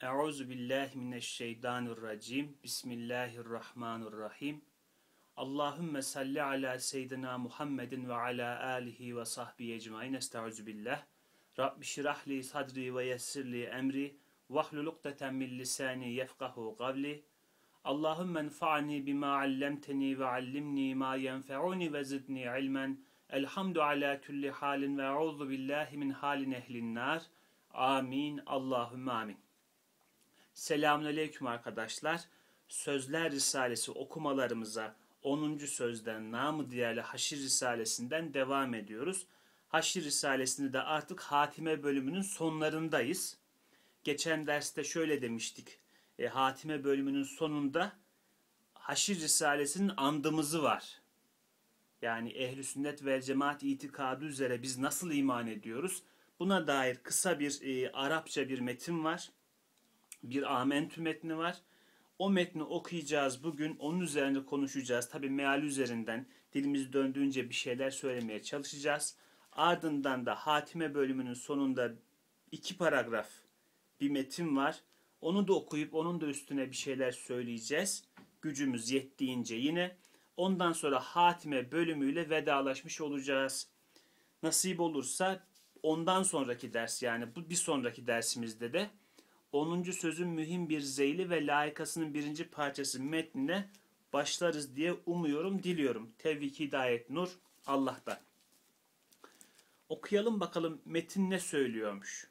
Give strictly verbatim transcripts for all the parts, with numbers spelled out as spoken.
Euzu billahi mineşşeytanirracim. Bismillahirrahmanirrahim. Allahümme salli ala seyyidina Muhammedin ve ala alihi ve sahbihi ecmaîn. Estaizu billah. Rabbi şrah li sadri ve yessir li emri vahlul ukdeten min lisani yefkahu kavli. Allahümme enfa'ni bima allamteni ve allimni ma yenfe'uni ve zidni ilmen. Elhamdü ala kulli halin ve euzu billahi min halin ehlin nar. Amin. Allahümme amin. Selamünaleyküm arkadaşlar. Sözler Risalesi okumalarımıza onuncu sözden namı diğerle Haşir Risalesinden devam ediyoruz. Haşir Risalesini de artık hatime bölümünün sonlarındayız. Geçen derste şöyle demiştik. E, hatime bölümünün sonunda Haşir Risalesi'nin andımızı var. Yani ehl-i sünnet vel cemaat itikadı üzere biz nasıl iman ediyoruz? Buna dair kısa bir e, Arapça bir metin var. Bir amentü metni var. O metni okuyacağız bugün. Onun üzerinde konuşacağız. Tabi meal üzerinden dilimiz döndüğünce bir şeyler söylemeye çalışacağız. Ardından da hatime bölümünün sonunda iki paragraf bir metin var. Onu da okuyup onun da üstüne bir şeyler söyleyeceğiz. Gücümüz yettiğince yine. Ondan sonra hatime bölümüyle vedalaşmış olacağız. Nasip olursa ondan sonraki ders, yani bu bir sonraki dersimizde de onuncu sözün mühim bir zeyli ve layıkasının birinci parçası metnine başlarız diye umuyorum, diliyorum. Tevfik, hidayet, nur Allah'tan. Okuyalım bakalım metin ne söylüyormuş.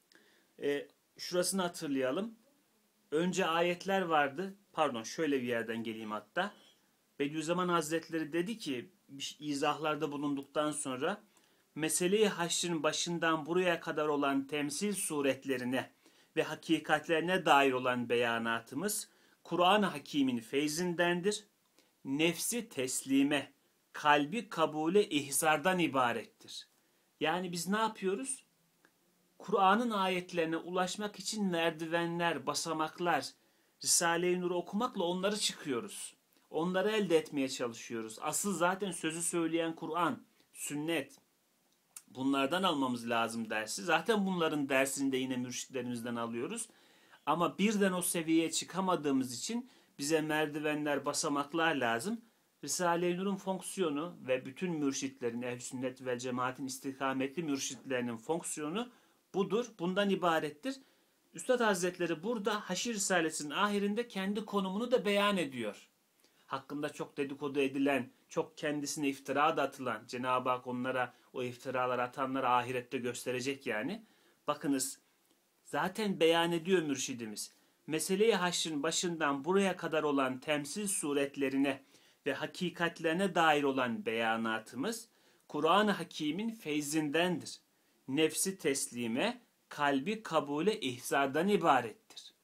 E, şurasını hatırlayalım. Önce ayetler vardı. Pardon, şöyle bir yerden geleyim hatta. Bediüzzaman Hazretleri dedi ki, izahlarda bulunduktan sonra, mesele-i haşrin başından buraya kadar olan temsil suretlerine ve hakikatlerine dair olan beyanatımız Kur'an-ı Hakîm'in feyzindendir. Nefsi teslime, kalbi kabule ihzardan ibarettir. Yani biz ne yapıyoruz? Kur'an'ın ayetlerine ulaşmak için merdivenler, basamaklar, Risale-i Nur'u okumakla onları çıkıyoruz. Onları elde etmeye çalışıyoruz. Asıl zaten sözü söyleyen Kur'an, sünnet. Bunlardan almamız lazım dersi. Zaten bunların dersini de yine mürşitlerimizden alıyoruz. Ama birden o seviyeye çıkamadığımız için bize merdivenler, basamaklar lazım. Risale-i Nur'un fonksiyonu ve bütün mürşitlerin, ehl-i sünnet ve cemaatin istikametli mürşitlerinin fonksiyonu budur. Bundan ibarettir. Üstad Hazretleri burada Haşir Risalesi'nin ahirinde kendi konumunu da beyan ediyor. Hakkında çok dedikodu edilen, çok kendisine iftira da atılan, Cenab-ı Hak onlara o iftiralar atanlara ahirette gösterecek yani. Bakınız, zaten beyan ediyor mürşidimiz. Mesele-i haşrin başından buraya kadar olan temsil suretlerine ve hakikatlerine dair olan beyanatımız Kur'an-ı Hakîm'in feyzindendir. Nefsi teslime, kalbi kabule ihzardan ibarettir.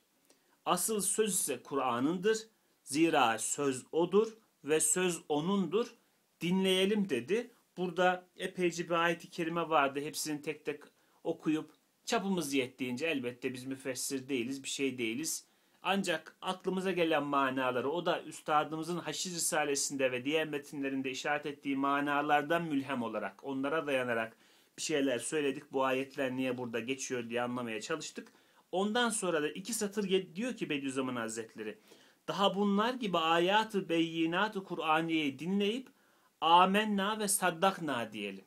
Asıl söz ise Kur'an'ındır. Zira söz odur ve söz onundur. Dinleyelim dedi. Burada epeyce bir ayet-i kerime vardı. Hepsini tek tek okuyup çapımız yettiğince, elbette biz müfessir değiliz, bir şey değiliz. Ancak aklımıza gelen manaları, o da üstadımızın Haşir Risalesi'nde ve diğer metinlerinde işaret ettiği manalardan mülhem olarak, onlara dayanarak bir şeyler söyledik. Bu ayetler niye burada geçiyor diye anlamaya çalıştık. Ondan sonra da iki satır diyor ki Bediüzzaman Hazretleri, daha bunlar gibi ayat-ı beyinat-ı Kur'aniye'yi dinleyip amenna ve saddakna diyelim.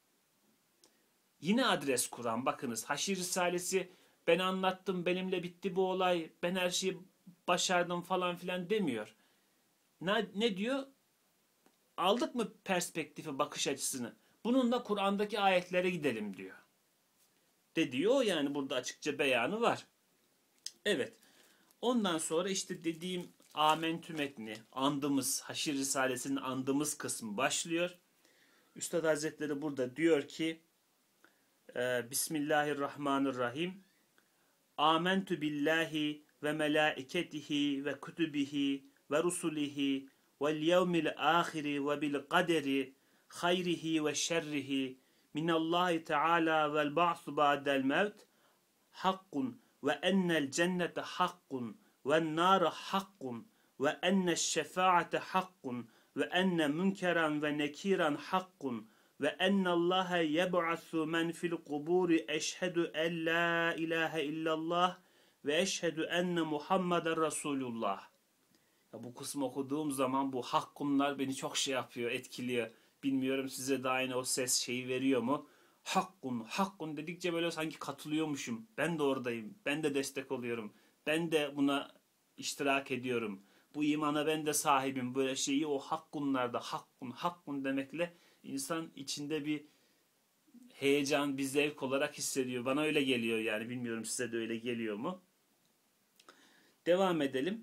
Yine adres Kur'an. Bakınız, Haşir Risalesi ben anlattım, benimle bitti bu olay, ben her şeyi başardım falan filan demiyor. Ne, ne diyor? Aldık mı perspektifi, bakış açısını? Bununla Kur'an'daki ayetlere gidelim diyor. De diyor yani, burada açıkça beyanı var. Evet. Ondan sonra işte dediğim amentü metni, andımız, Haşir Risalesi'nin andımız kısmı başlıyor. Üstad Hazretleri burada diyor ki, e, Bismillahirrahmanirrahim. Amentü billahi ve melaiketihi ve kütübihi ve rusulihi vel yevmil ahiri ve bil kaderi hayrihi ve şerrihi minallahi teala vel ba'su ba'del mevt hakkun ve ennel cennete hakkun ve nâre hakkun ve enne şefaate hakkun ve enne münkeran ve nekiran hakkun ve ennallâhe yeb'asu men fil kuburi eşhedü en la ilahe illallah ve eşhedü enne Muhammeden Resulullah. Ya bu kısmı okuduğum zaman bu hakkunlar beni çok şey yapıyor, etkiliyor. Bilmiyorum size de aynı o ses şeyi veriyor mu? Hakkun, hakkun dedikçe böyle sanki katılıyormuşum. Ben de oradayım, ben de destek oluyorum. Ben de buna iştirak ediyorum. Bu imana ben de sahibim. Böyle şeyi o hakkunlarda hakkun, hakkun demekle insan içinde bir heyecan, bir zevk olarak hissediyor. Bana öyle geliyor yani. Bilmiyorum size de öyle geliyor mu? Devam edelim.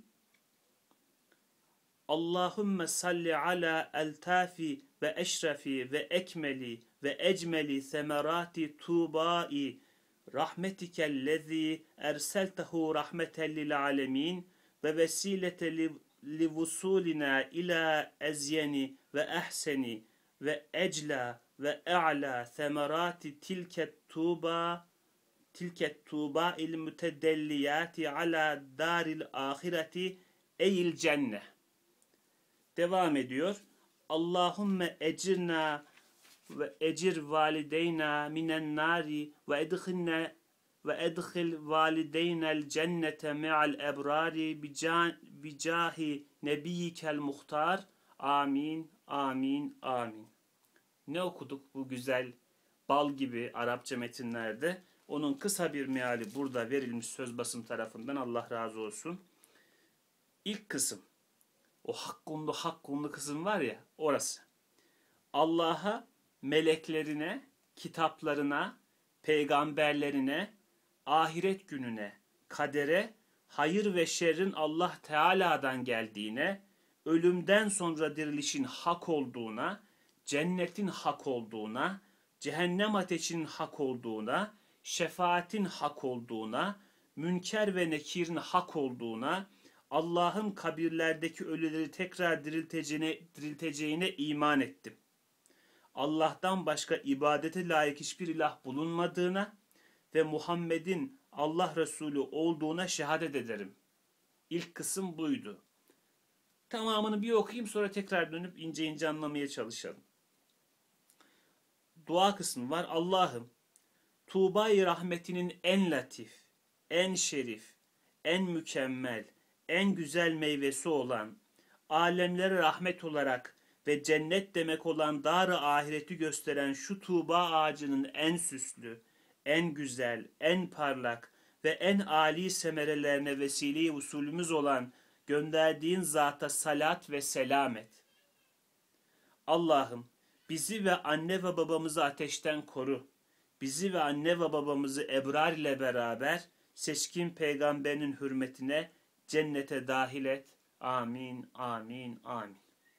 Allahümme salli ala eltafi ve eşrefi ve ekmeli ve ecmeli semerati tubai rahmetikellezi erseltehu rahmeten lil alemin ve vesilete li, li vusulina ila ezyeni ve ehseni ve ecla ve e'la semerati tilket tuba tilket tuba il mütedelliyati ala daril ahireti eyil cennet. Devam ediyor. Allahümme ecirna ve ecir valideyna minen nari ve edhilna ve edhil valideynel cennete me'al ebrari bicahi nebiyyikel muhtar. Amin, amin, amin. Ne okuduk bu güzel bal gibi Arapça metinlerde? Onun kısa bir meali burada verilmiş söz basım tarafından. Allah razı olsun. İlk kısım. O hakkunlu hakkunlu kısım var ya, orası. Allah'a, meleklerine, kitaplarına, peygamberlerine, ahiret gününe, kadere, hayır ve şerrin Allah Teala'dan geldiğine, ölümden sonra dirilişin hak olduğuna, cennetin hak olduğuna, cehennem ateşinin hak olduğuna, şefaatin hak olduğuna, münker ve nekirin hak olduğuna, Allah'ın kabirlerdeki ölüleri tekrar dirilteceğine, dirilteceğine iman ettim. Allah'tan başka ibadete layık hiçbir ilah bulunmadığına ve Muhammed'in Allah Resulü olduğuna şehadet ederim. İlk kısım buydu. Tamamını bir okuyayım, sonra tekrar dönüp ince ince anlamaya çalışalım. Dua kısmı var. Allah'ım, Tuğba-i rahmetinin en latif, en şerif, en mükemmel, en güzel meyvesi olan, alemlere rahmet olarak ve cennet demek olan dar-ı ahireti gösteren şu tuğba ağacının en süslü, en güzel, en parlak ve en âli semerelerine vesile-i usulümüz olan gönderdiğin zata salat ve selam et. Allah'ım, bizi ve anne ve babamızı ateşten koru. Bizi ve anne ve babamızı ebrar ile beraber seçkin peygamberinin hürmetine cennete dahil et. Amin, amin, amin.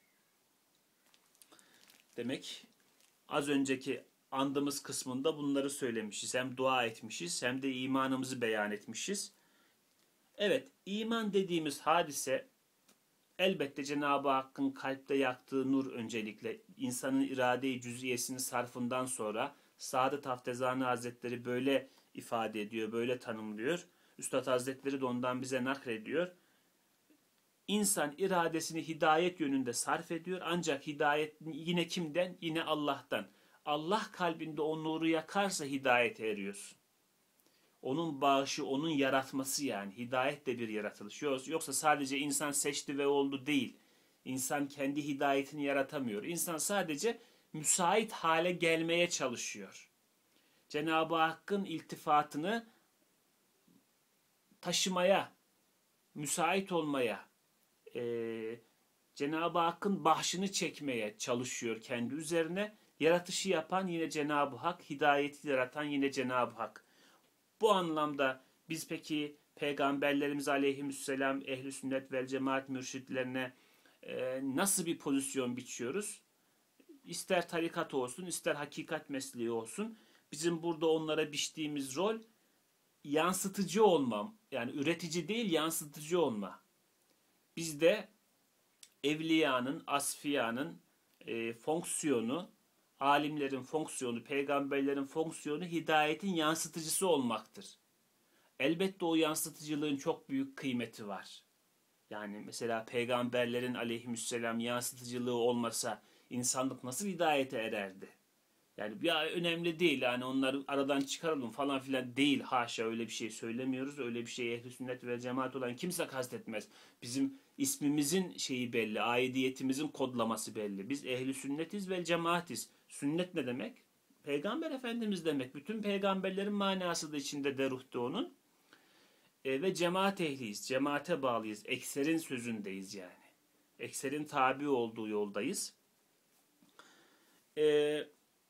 Demek az önceki andığımız kısmında bunları söylemişiz. Hem dua etmişiz hem de imanımızı beyan etmişiz. Evet, iman dediğimiz hadise elbette Cenab-ı Hakk'ın kalpte yaktığı nur öncelikle. İnsanın irade-i cüz'iyesinin sarfından sonra Saadet Haftezani Hazretleri böyle ifade ediyor, böyle tanımlıyor. Üstad Hazretleri de ondan bize naklediyor. İnsan iradesini hidayet yönünde sarf ediyor. Ancak hidayet yine kimden? Yine Allah'tan. Allah kalbinde o nuru yakarsa hidayete eriyorsun. Onun bağışı, onun yaratması yani. Hidayet de bir yaratılış. Yoksa sadece insan seçti ve oldu değil. İnsan kendi hidayetini yaratamıyor. İnsan sadece müsait hale gelmeye çalışıyor. Cenab-ı Hakk'ın iltifatını taşımaya, müsait olmaya, e, Cenab-ı Hakk'ın bahşını çekmeye çalışıyor kendi üzerine. Yaratışı yapan yine Cenab-ı Hak, hidayeti yaratan yine Cenab-ı Hak. Bu anlamda biz peki Peygamberlerimiz aleyhisselam, ehl-i sünnet vel cemaat mürşitlerine e, nasıl bir pozisyon biçiyoruz? İster tarikat olsun, ister hakikat mesleği olsun. Bizim burada onlara biçtiğimiz rol yansıtıcı olmam. Yani üretici değil, yansıtıcı olma. Bizde evliyanın, asfiyanın e, fonksiyonu, alimlerin fonksiyonu, peygamberlerin fonksiyonu hidayetin yansıtıcısı olmaktır. Elbette o yansıtıcılığın çok büyük kıymeti var. Yani mesela peygamberlerin aleyhisselam yansıtıcılığı olmasa insanlık nasıl hidayete ererdi? Yani ya önemli değil yani onları aradan çıkaralım falan filan değil. Haşa öyle bir şey söylemiyoruz. Öyle bir şey ehl-i sünnet ve cemaat olan kimse kastetmez. Bizim ismimizin şeyi belli. Aidiyetimizin kodlaması belli. Biz ehli sünnetiz ve cemaatiz. Sünnet ne demek? Peygamber Efendimiz demek. Bütün peygamberlerin manası da içinde de ruhta onun. E, ve cemaat ehliyiz. Cemaate bağlıyız. Ekserin sözündeyiz yani. Ekserin tabi olduğu yoldayız. Eee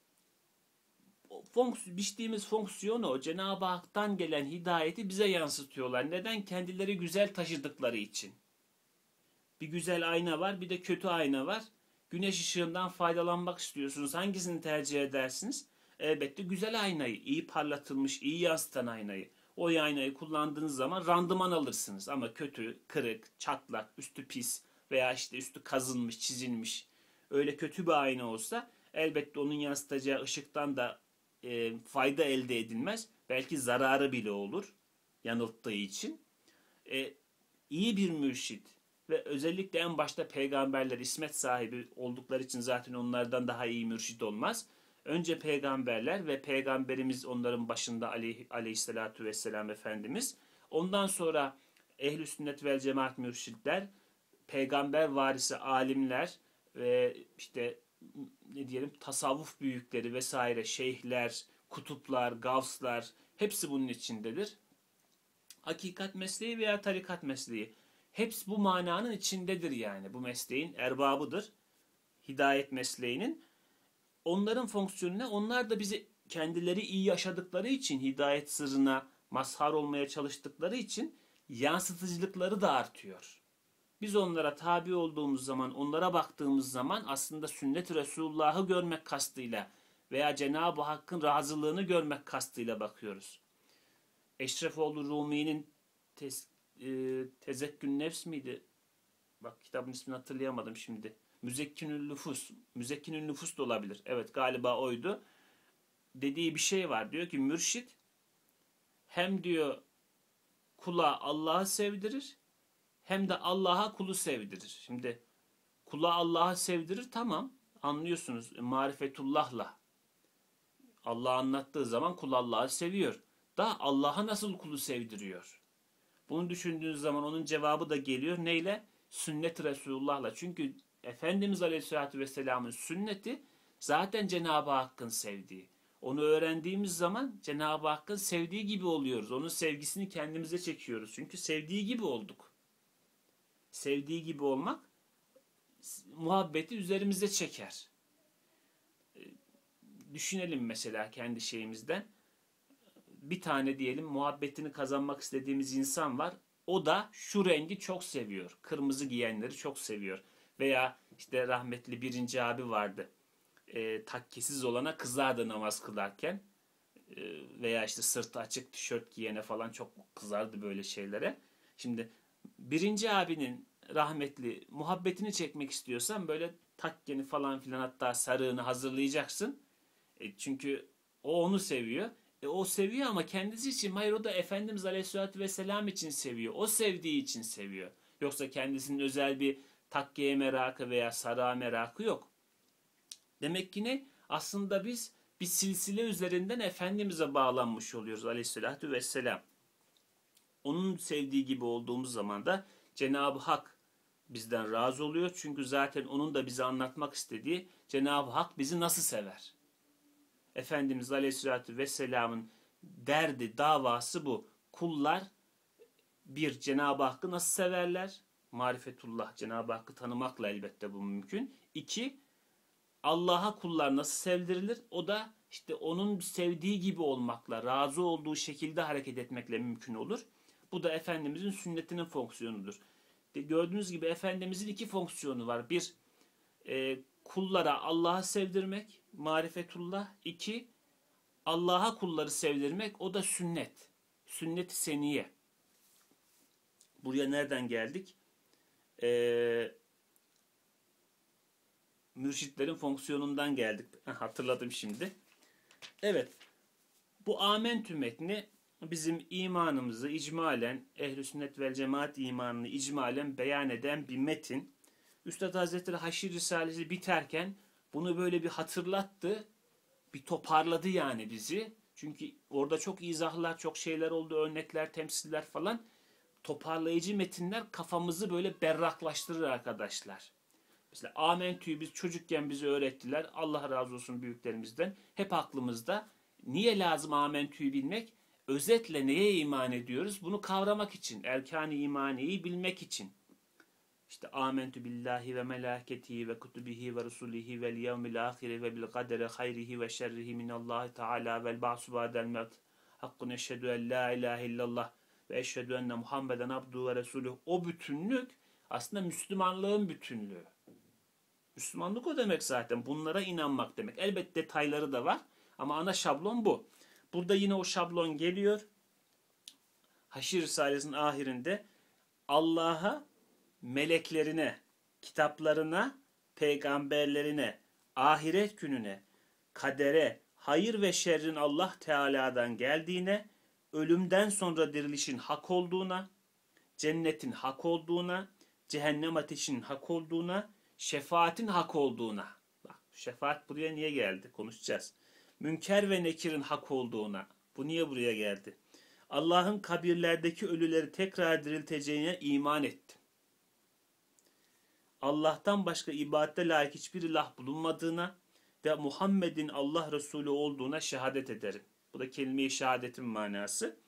Fonks biçtiğimiz fonksiyonu o Cenab-ı Hak'tan gelen hidayeti bize yansıtıyorlar. Neden? Kendileri güzel taşıdıkları için. Bir güzel ayna var, bir de kötü ayna var. Güneş ışığından faydalanmak istiyorsunuz. Hangisini tercih edersiniz? Elbette güzel aynayı, iyi parlatılmış, iyi yansıtan aynayı. O aynayı kullandığınız zaman randıman alırsınız. Ama kötü, kırık, çatlak, üstü pis veya işte üstü kazınmış, çizilmiş. Öyle kötü bir ayna olsa elbette onun yansıtacağı ışıktan da e, fayda elde edilmez. Belki zararı bile olur yanılttığı için. E, iyi bir mürşit ve özellikle en başta peygamberler ismet sahibi oldukları için zaten onlardan daha iyi mürşit olmaz. Önce peygamberler ve peygamberimiz onların başında aleyh, aleyhissalatu vesselam Efendimiz. Ondan sonra ehl-i sünnet vel cemaat mürşitler, peygamber varisi alimler ve işte ne diyelim tasavvuf büyükleri vesaire şeyhler, kutuplar, gavslar hepsi bunun içindedir. Hakikat mesleği veya tarikat mesleği hepsi bu mananın içindedir yani. Bu mesleğin erbabıdır. Hidayet mesleğinin. Onların fonksiyonu ne? Onlar da bizi kendileri iyi yaşadıkları için hidayet sırrına mazhar olmaya çalıştıkları için yansıtıcılıkları da artıyor. Biz onlara tabi olduğumuz zaman, onlara baktığımız zaman aslında sünnet-i Resulullah'ı görmek kastıyla veya Cenab-ı Hakk'ın razılığını görmek kastıyla bakıyoruz. Eşrefoğlu Rumi'nin tez, e, Tezekkün Nefs miydi? Bak kitabın ismini hatırlayamadım şimdi. Müzekkinül Nüfus. Müzekkinül Nüfus da olabilir. Evet galiba oydu. Dediği bir şey var. Diyor ki mürşit hem diyor kula Allah'ı sevdirir hem de Allah'a kulu sevdirir. Şimdi kula Allah'ı sevdirir tamam anlıyorsunuz marifetullah'la. Allah anlattığı zaman kul Allah'ı seviyor. Da Allah'a nasıl kulu sevdiriyor? Bunu düşündüğünüz zaman onun cevabı da geliyor. Neyle? Sünnet-i Resulullah'la. Çünkü Efendimiz Aleyhisselatü Vesselam'ın sünneti zaten Cenab-ı Hakk'ın sevdiği. Onu öğrendiğimiz zaman Cenab-ı Hakk'ın sevdiği gibi oluyoruz. Onun sevgisini kendimize çekiyoruz. Çünkü sevdiği gibi olduk. Sevdiği gibi olmak muhabbeti üzerimize çeker. Düşünelim mesela kendi şeyimizden. Bir tane diyelim muhabbetini kazanmak istediğimiz insan var. O da şu rengi çok seviyor. Kırmızı giyenleri çok seviyor. Veya işte rahmetli birinci abi vardı. E, takkesiz olana kızardı namaz kılarken. E, veya işte sırtı açık tişört giyene falan çok kızardı böyle şeylere. Şimdi birinci abinin rahmetli muhabbetini çekmek istiyorsan böyle takkeni falan filan hatta sarığını hazırlayacaksın. E, çünkü o onu seviyor. E, o seviyor ama kendisi için hayır o da Efendimiz Aleyhisselatü Vesselam için seviyor. O sevdiği için seviyor. Yoksa kendisinin özel bir takkeye merakı veya sarığa merakı yok. Demek ki ne? Aslında biz bir silsile üzerinden Efendimiz'e bağlanmış oluyoruz Aleyhisselatü Vesselam. Onun sevdiği gibi olduğumuz zaman da Cenab-ı Hak bizden razı oluyor. Çünkü zaten onun da bize anlatmak istediği Cenab-ı Hak bizi nasıl sever? Efendimiz Aleyhisselatü Vesselam'ın derdi, davası bu. Kullar bir, Cenab-ı Hakk'ı nasıl severler? Marifetullah, Cenab-ı Hakk'ı tanımakla elbette bu mümkün. İki, Allah'a kullar nasıl sevdirilir? O da işte onun sevdiği gibi olmakla, razı olduğu şekilde hareket etmekle mümkün olur. Bu da Efendimizin sünnetinin fonksiyonudur. Gördüğünüz gibi Efendimizin iki fonksiyonu var. Bir, e, kullara Allah'ı sevdirmek, marifetullah. İki, Allah'a kulları sevdirmek, o da sünnet. Sünnet-i seniye. Buraya nereden geldik? Ee, mürşitlerin fonksiyonundan geldik. Hatırladım şimdi. Evet, bu Amentü metni bizim imanımızı icmalen, ehl-i sünnet vel cemaat imanını icmalen beyan eden bir metin. Üstad Hazretleri Haşir Risalesi biterken bunu böyle bir hatırlattı. bir toparladı yani bizi. Çünkü orada çok izahlar, çok şeyler oldu, örnekler, temsiller falan. Toparlayıcı metinler kafamızı böyle berraklaştırır arkadaşlar. Mesela Amentü'yü biz çocukken bize öğrettiler. Allah razı olsun büyüklerimizden. Hep aklımızda. Niye lazım Amentü'yü bilmek? Özetle neye iman ediyoruz? Bunu kavramak için. Erkan-ı imaniyi bilmek için. İşte amentu billahi ve melaketihi ve kutubihi ve rusulihi vel yevmil ahiri ve bil kadere hayrihi ve şerrihi minallahi teala vel ba'su ba'del mevt. Hakkun eşhedü en la ilahe illallah ve eşhedü enne Muhammeden abduhu ve resuluhu. O bütünlük aslında Müslümanlığın bütünlüğü. Müslümanlık o demek zaten. Bunlara inanmak demek. Elbette detayları da var ama ana şablon bu. Burada yine o şablon geliyor. Haşr Risalesi'nin ahirinde Allah'a, meleklerine, kitaplarına, peygamberlerine, ahiret gününe, kadere, hayır ve şerrin Allah Teala'dan geldiğine, ölümden sonra dirilişin hak olduğuna, cennetin hak olduğuna, cehennem ateşinin hak olduğuna, şefaatin hak olduğuna. Bak, şefaat buraya niye geldi? Konuşacağız. Münker ve nekirin hak olduğuna. Bu niye buraya geldi? Allah'ın kabirlerdeki ölüleri tekrar dirilteceğine iman ettim. Allah'tan başka ibadete layık hiçbir ilah bulunmadığına ve Muhammed'in Allah Resulü olduğuna şehadet ederim. Bu da kelime-i şehadetin manası.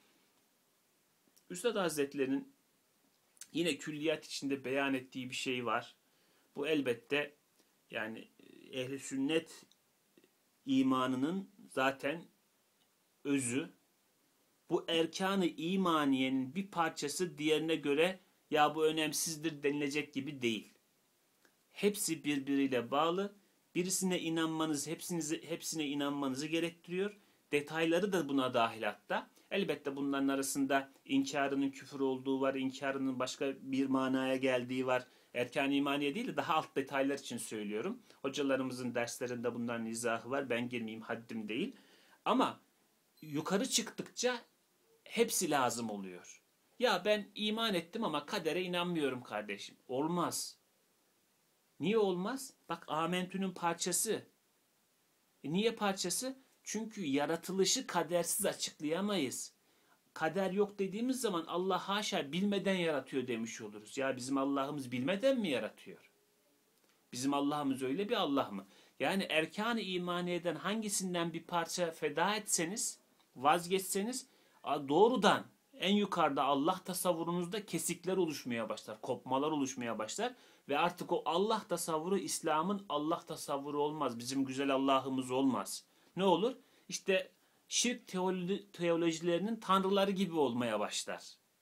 Üstad Hazretleri'nin yine külliyat içinde beyan ettiği bir şey var. Bu elbette yani ehli sünnet imanının zaten özü. Bu erkan-ı imaniyenin bir parçası diğerine göre ya bu önemsizdir denilecek gibi değil. Hepsi birbiriyle bağlı. Birisine inanmanız, hepsinize, hepsine inanmanızı gerektiriyor. Detayları da buna dahil hatta. Elbette bunların arasında inkarının küfür olduğu var, inkarının başka bir manaya geldiği var. Erkan-ı imaniye değil de daha alt detaylar için söylüyorum. Hocalarımızın derslerinde bunların izahı var. Ben girmeyeyim, haddim değil. Ama yukarı çıktıkça hepsi lazım oluyor. Ya ben iman ettim ama kadere inanmıyorum kardeşim. Olmaz. Niye olmaz? Bak Amentü'nün parçası. E niye parçası? Çünkü yaratılışı kadersiz açıklayamayız. Kader yok dediğimiz zaman Allah haşa bilmeden yaratıyor demiş oluruz. Ya bizim Allah'ımız bilmeden mi yaratıyor? Bizim Allah'ımız öyle bir Allah mı? Yani erkan-ı imaniyeden hangisinden bir parça feda etseniz, vazgeçseniz doğrudan en yukarıda Allah tasavvurunuzda kesikler oluşmaya başlar, kopmalar oluşmaya başlar ve artık o Allah tasavvuru İslam'ın Allah tasavvuru olmaz. Bizim güzel Allah'ımız olmaz. Ne olur? İşte şirk teolojilerinin tanrıları gibi olmaya başlar.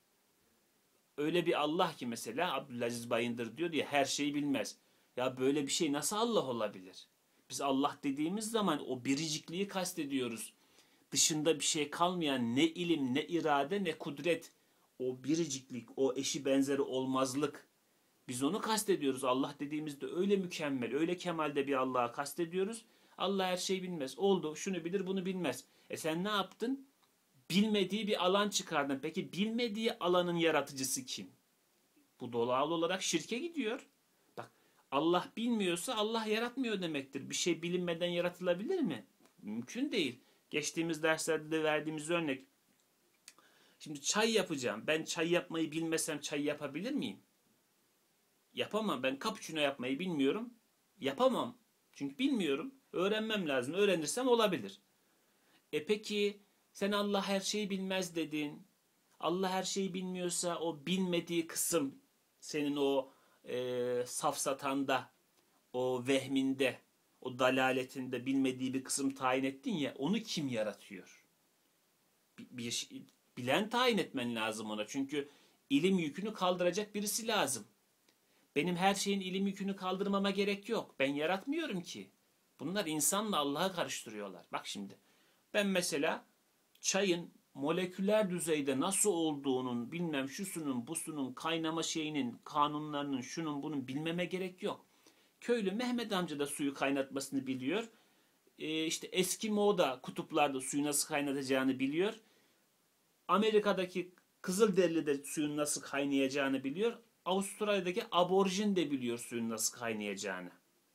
Öyle bir Allah ki mesela Abdülaziz Bayındır diyor ya her şeyi bilmez. Ya böyle bir şey nasıl Allah olabilir? Biz Allah dediğimiz zaman o biricikliği kastediyoruz. Dışında bir şey kalmayan ne ilim, ne irade, ne kudret. O biriciklik, o eşi benzeri olmazlık. Biz onu kastediyoruz. Allah dediğimizde öyle mükemmel, öyle kemalde bir Allah'a kastediyoruz. Allah her şeyi bilmez. Oldu, şunu bilir, bunu bilmez. E sen ne yaptın? Bilmediği bir alan çıkardın. Peki bilmediği alanın yaratıcısı kim? Bu doğal olarak şirke gidiyor. Bak Allah bilmiyorsa Allah yaratmıyor demektir. Bir şey bilinmeden yaratılabilir mi? Mümkün değil. Geçtiğimiz derslerde de verdiğimiz örnek. Şimdi çay yapacağım. Ben çay yapmayı bilmesem çay yapabilir miyim? Yapamam. Ben cappuccino yapmayı bilmiyorum. Yapamam. Çünkü bilmiyorum. Öğrenmem lazım. Öğrenirsem olabilir. E peki sen Allah her şeyi bilmez dedin. Allah her şeyi bilmiyorsa o bilmediği kısım senin o e, safsatanda, o vehminde, o dalaletinde bilmediği bir kısım tayin ettin ya onu kim yaratıyor? Bir, bir bilen tayin etmen lazım ona. Çünkü ilim yükünü kaldıracak birisi lazım. Benim her şeyin ilim yükünü kaldırmama gerek yok. Ben yaratmıyorum ki. Bunlar insanla Allah'ı karıştırıyorlar. Bak şimdi ben mesela çayın moleküler düzeyde nasıl olduğunun bilmem şusunun busunun kaynama şeyinin kanunlarının şunun bunun bilmeme gerek yok. Köylü Mehmet amca da suyu kaynatmasını biliyor. Ee, işte Eskimo da kutuplarda suyu nasıl kaynatacağını biliyor. Amerika'daki Kızılderili de suyun nasıl kaynayacağını biliyor. Avustralya'daki aborjin de biliyor suyun nasıl kaynayacağını.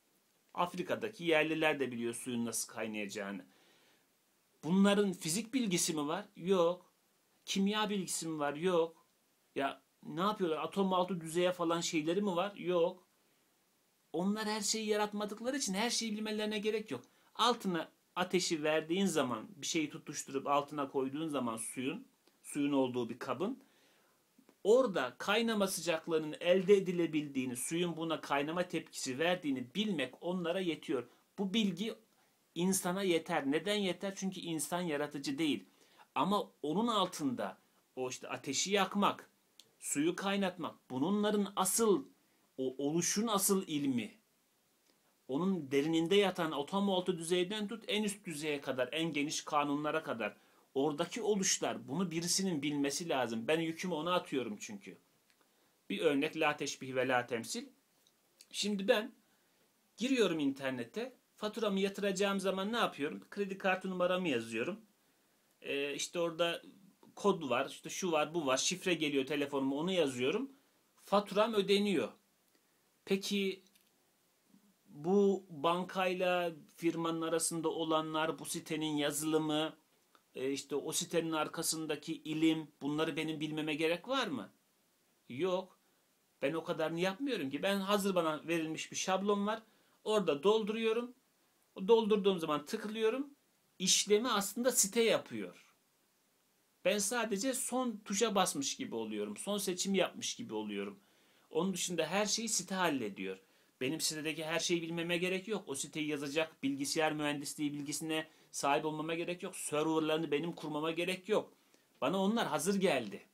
Afrika'daki yerliler de biliyor suyun nasıl kaynayacağını. Bunların fizik bilgisi mi var? Yok. Kimya bilgisi mi var? Yok. Ya ne yapıyorlar? Atom altı düzeye falan şeyleri mi var? Yok. Onlar her şeyi yaratmadıkları için her şeyi bilmelerine gerek yok. Altına ateşi verdiğin zaman, bir şeyi tutuşturup altına koyduğun zaman suyun, suyun olduğu bir kabın, orada kaynama sıcaklığının elde edilebildiğini, suyun buna kaynama tepkisi verdiğini bilmek onlara yetiyor. Bu bilgi insana yeter. Neden yeter? Çünkü insan yaratıcı değil. Ama onun altında o işte ateşi yakmak, suyu kaynatmak, bunların asıl, o oluşun asıl ilmi, onun derininde yatan atom altı düzeyden tut en üst düzeye kadar, en geniş kanunlara kadar oradaki oluşlar, bunu birisinin bilmesi lazım. Ben yükümü ona atıyorum çünkü. Bir örnek, la teşbih ve la temsil. Şimdi ben giriyorum internete, faturamı yatıracağım zaman ne yapıyorum? Kredi kartı numaramı yazıyorum. Ee, işte orada kod var, işte şu var, bu var, şifre geliyor telefonuma, onu yazıyorum. Faturam ödeniyor. Peki bu bankayla firmanın arasında olanlar, bu sitenin yazılımı, e, işte o sitenin arkasındaki ilim, bunları benim bilmeme gerek var mı? Yok. Ben o kadarını yapmıyorum ki. Ben hazır bana verilmiş bir şablon var. Orada dolduruyorum. O doldurduğum zaman tıklıyorum. İşlemi aslında site yapıyor. Ben sadece son tuşa basmış gibi oluyorum. Son seçimi yapmış gibi oluyorum. Onun dışında her şeyi site hallediyor. Benim sitedeki her şeyi bilmeme gerek yok. O siteyi yazacak bilgisayar mühendisliği bilgisine sahip olmama gerek yok. Serverlarını benim kurmama gerek yok. Bana onlar hazır geldi.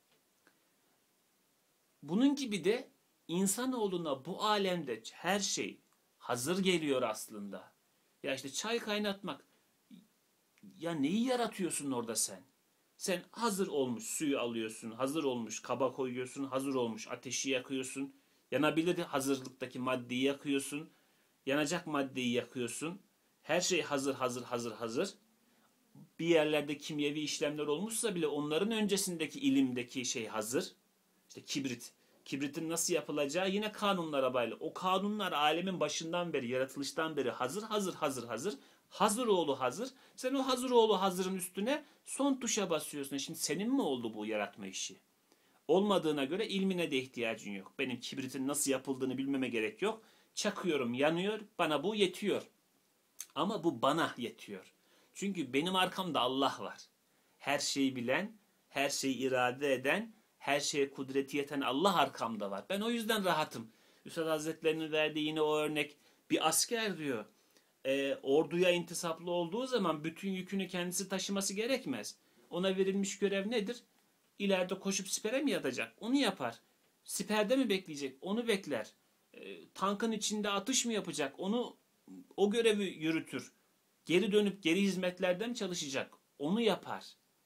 Bunun gibi de insanoğluna bu alemde her şey hazır geliyor aslında. Ya işte çay kaynatmak. Ya neyi yaratıyorsun orada sen? Sen hazır olmuş suyu alıyorsun, hazır olmuş kaba koyuyorsun, hazır olmuş ateşi yakıyorsun. Yanabilir hazırlıktaki maddeyi yakıyorsun. Yanacak maddeyi yakıyorsun. Her şey hazır, hazır, hazır, hazır. Bir yerlerde kimyevi işlemler olmuşsa bile onların öncesindeki ilimdeki şey hazır. İşte kibrit. Kibritin nasıl yapılacağı yine kanunlara bağlı. O kanunlar alemin başından beri, yaratılıştan beri hazır, hazır, hazır, hazır. Hazır oğlu hazır. Sen o hazır oğlu hazırın üstüne son tuşa basıyorsun. Şimdi senin mi oldu bu yaratma işi? Olmadığına göre ilmine de ihtiyacın yok. Benim kibritin nasıl yapıldığını bilmeme gerek yok. Çakıyorum, yanıyor. Bana bu yetiyor. Ama bu bana yetiyor. Çünkü benim arkamda Allah var. Her şeyi bilen, her şeyi irade eden, her şeye kudreti yeten Allah arkamda var. Ben o yüzden rahatım. Üstad Hazretleri'nin verdiği yine o örnek. Bir asker diyor, e, orduya intisaplı olduğu zaman bütün yükünü kendisi taşıması gerekmez. Ona verilmiş görev nedir? İleride koşup sipere mi yatacak? Onu yapar. Siperde mi bekleyecek? Onu bekler. E, tankın içinde atış mı yapacak? Onu o görevi yürütür. Geri dönüp geri hizmetlerde mi çalışacak? Onu yapar.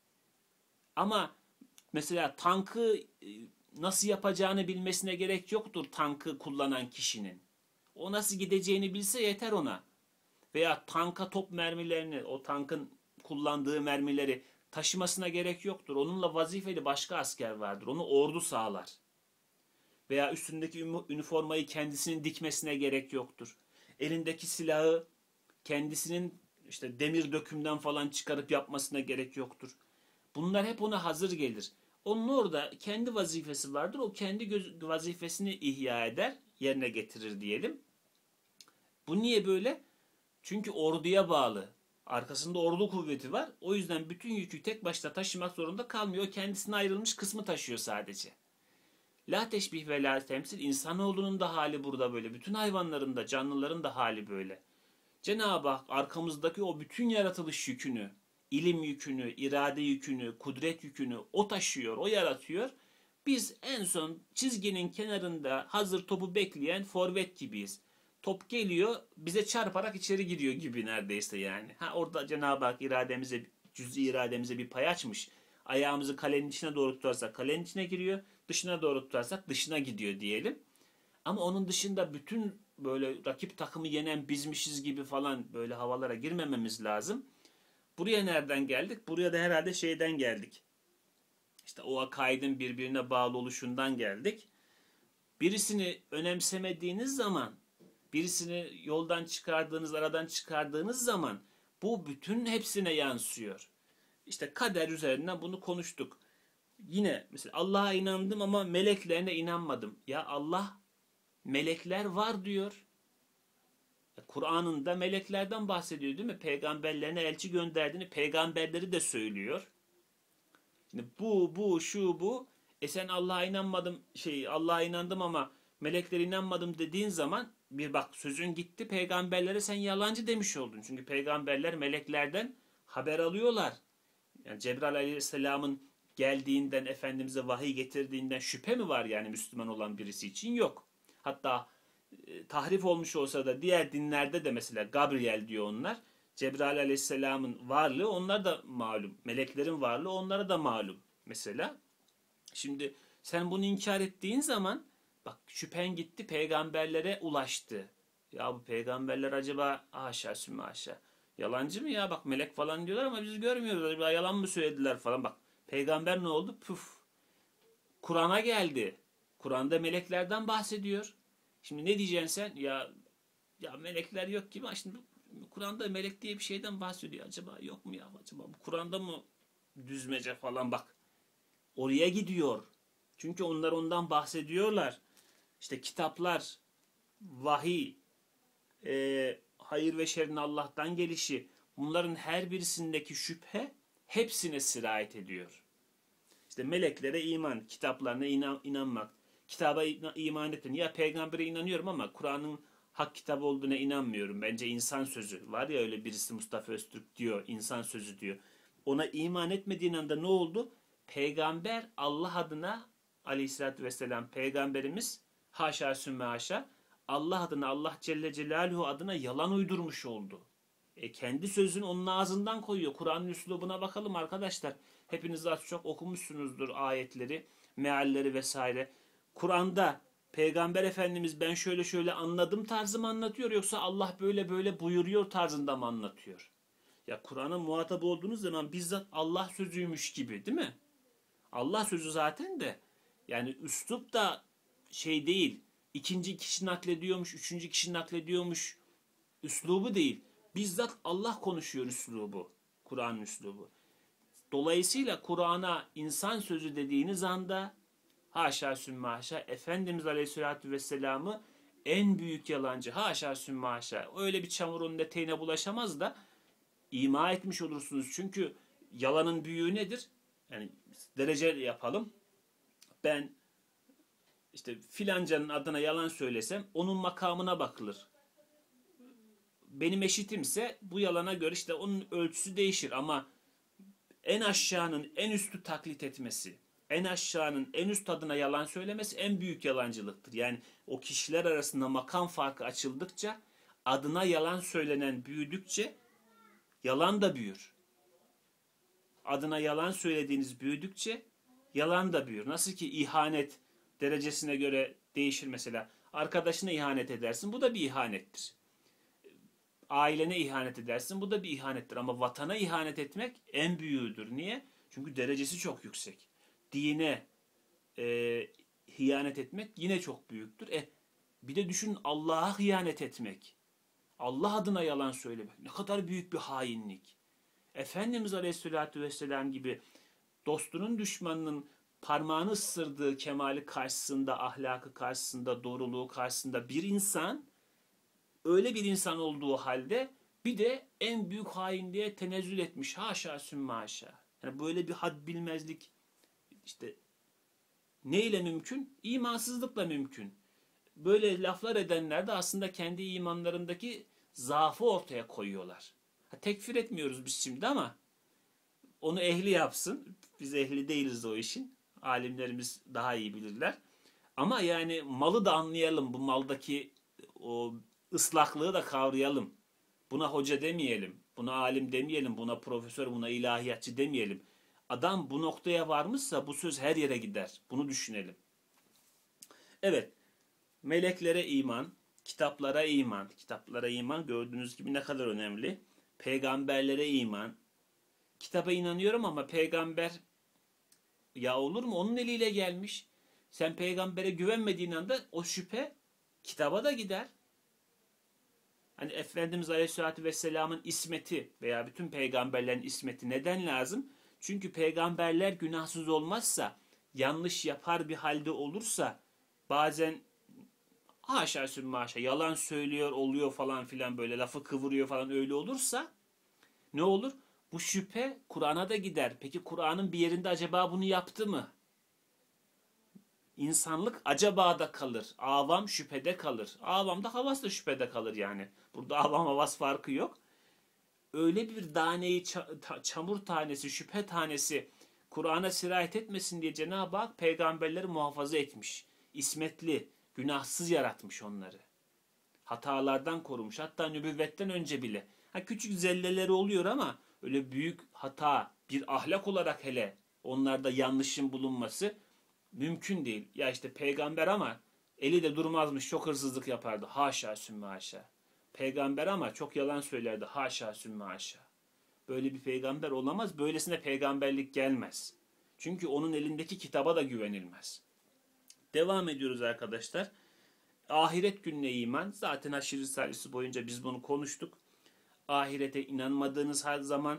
Ama mesela tankı e, nasıl yapacağını bilmesine gerek yoktur tankı kullanan kişinin. O nasıl gideceğini bilse yeter ona. Veya tanka top mermilerini, o tankın kullandığı mermileri taşımasına gerek yoktur. Onunla vazifeli başka asker vardır. Onu ordu sağlar. Veya üstündeki üniformayı kendisinin dikmesine gerek yoktur. Elindeki silahı kendisinin işte demir dökümden falan çıkarıp yapmasına gerek yoktur. Bunlar hep ona hazır gelir. Onun orada kendi vazifesi vardır. O kendi göz, vazifesini ihya eder, yerine getirir diyelim. Bu niye böyle? Çünkü orduya bağlı. Arkasında ordu kuvveti var. O yüzden bütün yükü tek başına taşımak zorunda kalmıyor. O kendisine ayrılmış kısmı taşıyor sadece. La teşbih ve la temsil, insanoğlunun da hali burada böyle. Bütün hayvanların da, canlıların da hali böyle. Cenab-ı Hak arkamızdaki o bütün yaratılış yükünü, ilim yükünü, irade yükünü, kudret yükünü o taşıyor, o yaratıyor. Biz en son çizginin kenarında hazır topu bekleyen forvet gibiyiz. Top geliyor, bize çarparak içeri giriyor gibi neredeyse yani. Ha, orada Cenab-ı Hak irademize, cüz-i irademize bir pay açmış. Ayağımızı kalenin içine doğru tutarsak kalenin içine giriyor, dışına doğru tutarsak dışına gidiyor diyelim. Ama onun dışında bütün böyle rakip takımı yenen bizmişiz gibi falan böyle havalara girmememiz lazım. Buraya nereden geldik? Buraya da herhalde şeyden geldik. İşte o akaidin birbirine bağlı oluşundan geldik. Birisini önemsemediğiniz zaman birisini yoldan çıkardığınız, aradan çıkardığınız zaman bu bütün hepsine yansıyor. İşte kader üzerinden bunu konuştuk. Yine mesela Allah'a inandım ama meleklerine inanmadım. Ya Allah melekler var diyor. Kur'an'ında meleklerden bahsediyor değil mi? Peygamberlerine elçi gönderdiğini peygamberleri de söylüyor. Şimdi bu, bu, şu, bu. E sen Allah'a inanmadım, şey Allah'a inandım ama meleklere inanmadım dediğin zaman bir bak sözün gitti peygamberlere sen yalancı demiş oldun. Çünkü peygamberler meleklerden haber alıyorlar. Yani Cebrail Aleyhisselam'ın geldiğinden, Efendimiz'e vahiy getirdiğinden şüphe mi var yani Müslüman olan birisi için? Yok. Hatta e, tahrif olmuş olsa da diğer dinlerde de mesela Gabriel diyor onlar. Cebrail Aleyhisselam'ın varlığı onlar da malum. Meleklerin varlığı onlara da malum mesela. Şimdi sen bunu inkar ettiğin zaman bak şüphen gitti peygamberlere ulaştı. Ya bu peygamberler acaba haşa sümme haşa yalancı mı ya? Bak melek falan diyorlar ama biz görmüyoruz. Acaba yalan mı söylediler falan bak. Peygamber ne oldu? Püf. Kur'an'a geldi. Kur'an'da meleklerden bahsediyor. Şimdi ne diyeceksin sen? Ya ya melekler yok gibi ama şimdi Kur'an'da melek diye bir şeyden bahsediyor. Acaba yok mu ya? Acaba bu Kur'an'da mı düzmece falan bak. Oraya gidiyor. Çünkü onlar ondan bahsediyorlar. İşte kitaplar, vahiy, e, hayır ve şerrin Allah'tan gelişi, bunların her birisindeki şüphe hepsine sirayet ediyor. İşte meleklere iman, kitaplarına inan, inanmak, kitaba iman ettin. Ya peygambere inanıyorum ama Kur'an'ın hak kitabı olduğuna inanmıyorum. Bence insan sözü. Var ya öyle birisi Mustafa Öztürk diyor, insan sözü diyor. Ona iman etmediğin anda ne oldu? Peygamber Allah adına aleyhissalatü vesselam peygamberimiz haşa sümme haşa Allah adına Allah Celle Celaluhu adına yalan uydurmuş oldu. E kendi sözünü onun ağzından koyuyor. Kur'an'ın üslubuna bakalım arkadaşlar. Hepiniz az çok okumuşsunuzdur ayetleri, mealleri vesaire. Kur'an'da Peygamber Efendimiz ben şöyle şöyle anladım tarzı mı anlatıyor yoksa Allah böyle böyle buyuruyor tarzında mı anlatıyor? Ya Kur'an'ın muhatabı olduğunuz zaman bizzat Allah sözüymüş gibi değil mi? Allah sözü zaten de yani üslup da şey değil. İkinci kişi naklediyormuş, üçüncü kişi naklediyormuş. Üslubu değil. Bizzat Allah konuşuyor üslubu. Kur'an'ın üslubu. Dolayısıyla Kur'an'a insan sözü dediğiniz anda haşa sümme haşa Efendimiz Aleyhisselatü Vesselam'ı en büyük yalancı haşa sümme haşa öyle bir çamur onun eteğine bulaşamaz da ima etmiş olursunuz. Çünkü yalanın büyüğü nedir? Yani derece yapalım. Ben işte filancanın adına yalan söylesem onun makamına bakılır. Benim eşitimse bu yalana göre işte onun ölçüsü değişir ama en aşağının en üstü taklit etmesi, en aşağının en üst adına yalan söylemesi en büyük yalancılıktır. Yani o kişiler arasında makam farkı açıldıkça adına yalan söylenen büyüdükçe yalan da büyür. Adına yalan söylediğiniz büyüdükçe yalan da büyür. Nasıl ki ihanet derecesine göre değişir mesela. Arkadaşına ihanet edersin bu da bir ihanettir. Ailene ihanet edersin bu da bir ihanettir. Ama vatana ihanet etmek en büyüğüdür. Niye? Çünkü derecesi çok yüksek. Dine e, hiyanet etmek yine çok büyüktür. E, bir de düşün Allah'a hiyanet etmek. Allah adına yalan söylemek. Ne kadar büyük bir hainlik. Efendimiz Aleyhisselatü Vesselam gibi dostunun düşmanının parmağını ısırdığı kemali karşısında, ahlakı karşısında, doğruluğu karşısında bir insan öyle bir insan olduğu halde bir de en büyük hainliğe tenezzül etmiş. Haşa sümme haşa. Yani böyle bir had bilmezlik işte neyle mümkün? İmansızlıkla mümkün. Böyle laflar edenler de aslında kendi imanlarındaki zaafı ortaya koyuyorlar. Ha, tekfir etmiyoruz biz şimdi ama onu ehli yapsın. Biz ehli değiliz o işin. Alimlerimiz daha iyi bilirler. Ama yani malı da anlayalım. Bu maldaki o ıslaklığı da kavrayalım. Buna hoca demeyelim. Buna alim demeyelim. Buna profesör, buna ilahiyatçı demeyelim. Adam bu noktaya varmışsa bu söz her yere gider. Bunu düşünelim. Evet. Meleklere iman, kitaplara iman. Kitaplara iman gördüğünüz gibi ne kadar önemli. Peygamberlere iman. Kitaba inanıyorum ama peygamber ya olur mu? Onun eliyle gelmiş. Sen peygambere güvenmediğin anda o şüphe kitaba da gider. Hani Efendimiz Aleyhisselatü Vesselam'ın ismeti veya bütün peygamberlerin ismeti neden lazım? Çünkü peygamberler günahsız olmazsa, yanlış yapar bir halde olursa, bazen haşa sümme haşa yalan söylüyor oluyor falan filan, böyle lafı kıvırıyor falan, öyle olursa ne olur? Bu şüphe Kur'an'a da gider. Peki Kur'an'ın bir yerinde acaba bunu yaptı mı? İnsanlık acaba da kalır. Avam şüphede kalır. Avam da havas da şüphede kalır yani. Burada avam havas farkı yok. Öyle bir daneyi, çamur tanesi, şüphe tanesi Kur'an'a sirayet etmesin diye Cenab-ı Hak peygamberleri muhafaza etmiş. İsmetli, günahsız yaratmış onları. Hatalardan korumuş. Hatta nübüvvetten önce bile. Ha, küçük zelleleri oluyor ama öyle büyük hata, bir ahlak olarak hele onlarda yanlışın bulunması mümkün değil. Ya işte peygamber ama eli de durmazmış, çok hırsızlık yapardı. Haşa sümme haşa. Peygamber ama çok yalan söylerdi. Haşa sümme haşa. Böyle bir peygamber olamaz. Böylesine peygamberlik gelmez. Çünkü onun elindeki kitaba da güvenilmez. Devam ediyoruz arkadaşlar. Ahiret gününe iman. Zaten Haşr Risalesi boyunca biz bunu konuştuk. Ahirete inanmadığınız her zaman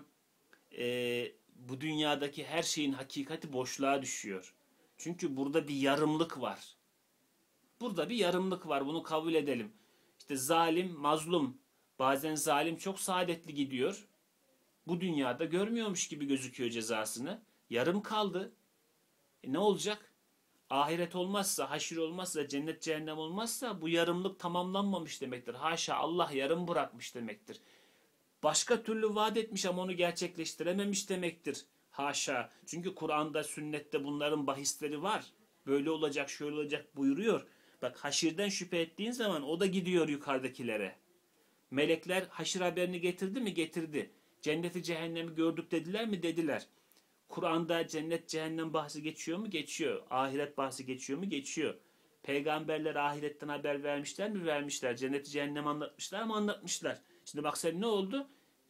e, bu dünyadaki her şeyin hakikati boşluğa düşüyor. Çünkü burada bir yarımlık var. Burada bir yarımlık var. Bunu kabul edelim. İşte zalim, mazlum. Bazen zalim çok saadetli gidiyor. Bu dünyada görmüyormuş gibi gözüküyor cezasını. Yarım kaldı. E ne olacak? Ahiret olmazsa, haşir olmazsa, cennet cehennem olmazsa bu yarımlık tamamlanmamış demektir. Haşa, Allah yarım bırakmış demektir. Başka türlü vaat etmiş ama onu gerçekleştirememiş demektir. Haşa. Çünkü Kur'an'da, sünnette bunların bahisleri var. Böyle olacak, şöyle olacak buyuruyor. Bak, haşirden şüphe ettiğin zaman o da gidiyor yukarıdakilere. Melekler haşir haberini getirdi mi? Getirdi. Cenneti cehennemi gördük dediler mi? Dediler. Kur'an'da cennet cehennem bahsi geçiyor mu? Geçiyor. Ahiret bahsi geçiyor mu? Geçiyor. Peygamberler ahiretten haber vermişler mi? Vermişler. Cenneti cehennem anlatmışlar mı? Anlatmışlar. Şimdi bak sen ne oldu?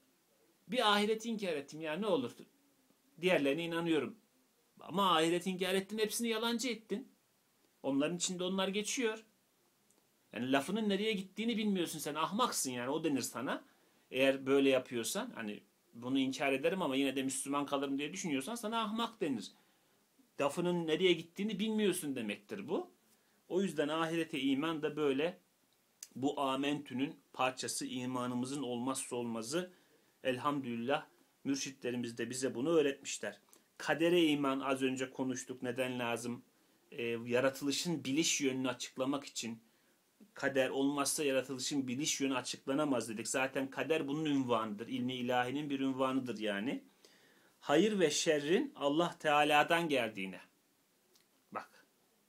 Bir ahireti inkar ettim ya, ne olur. Diğerlerine inanıyorum. Ama ahireti inkar ettin, hepsini yalancı ettin. Onların içinde onlar geçiyor. Yani lafının nereye gittiğini bilmiyorsun, sen ahmaksın yani, o denir sana. Eğer böyle yapıyorsan, hani bunu inkar ederim ama yine de Müslüman kalırım diye düşünüyorsan sana ahmak denir. Lafının nereye gittiğini bilmiyorsun demektir bu. O yüzden ahirete iman da böyle bu amentünün parçası, imanımızın olmazsa olmazı. Elhamdülillah mürşitlerimiz de bize bunu öğretmişler. Kadere iman az önce konuştuk, neden lazım? Ee, yaratılışın biliş yönünü açıklamak için. Kader olmazsa yaratılışın biliş yönü açıklanamaz dedik. Zaten kader bunun ünvanıdır. İlmi ilahinin bir ünvanıdır yani. Hayır ve şerrin Allah Teala'dan geldiğine. Bak.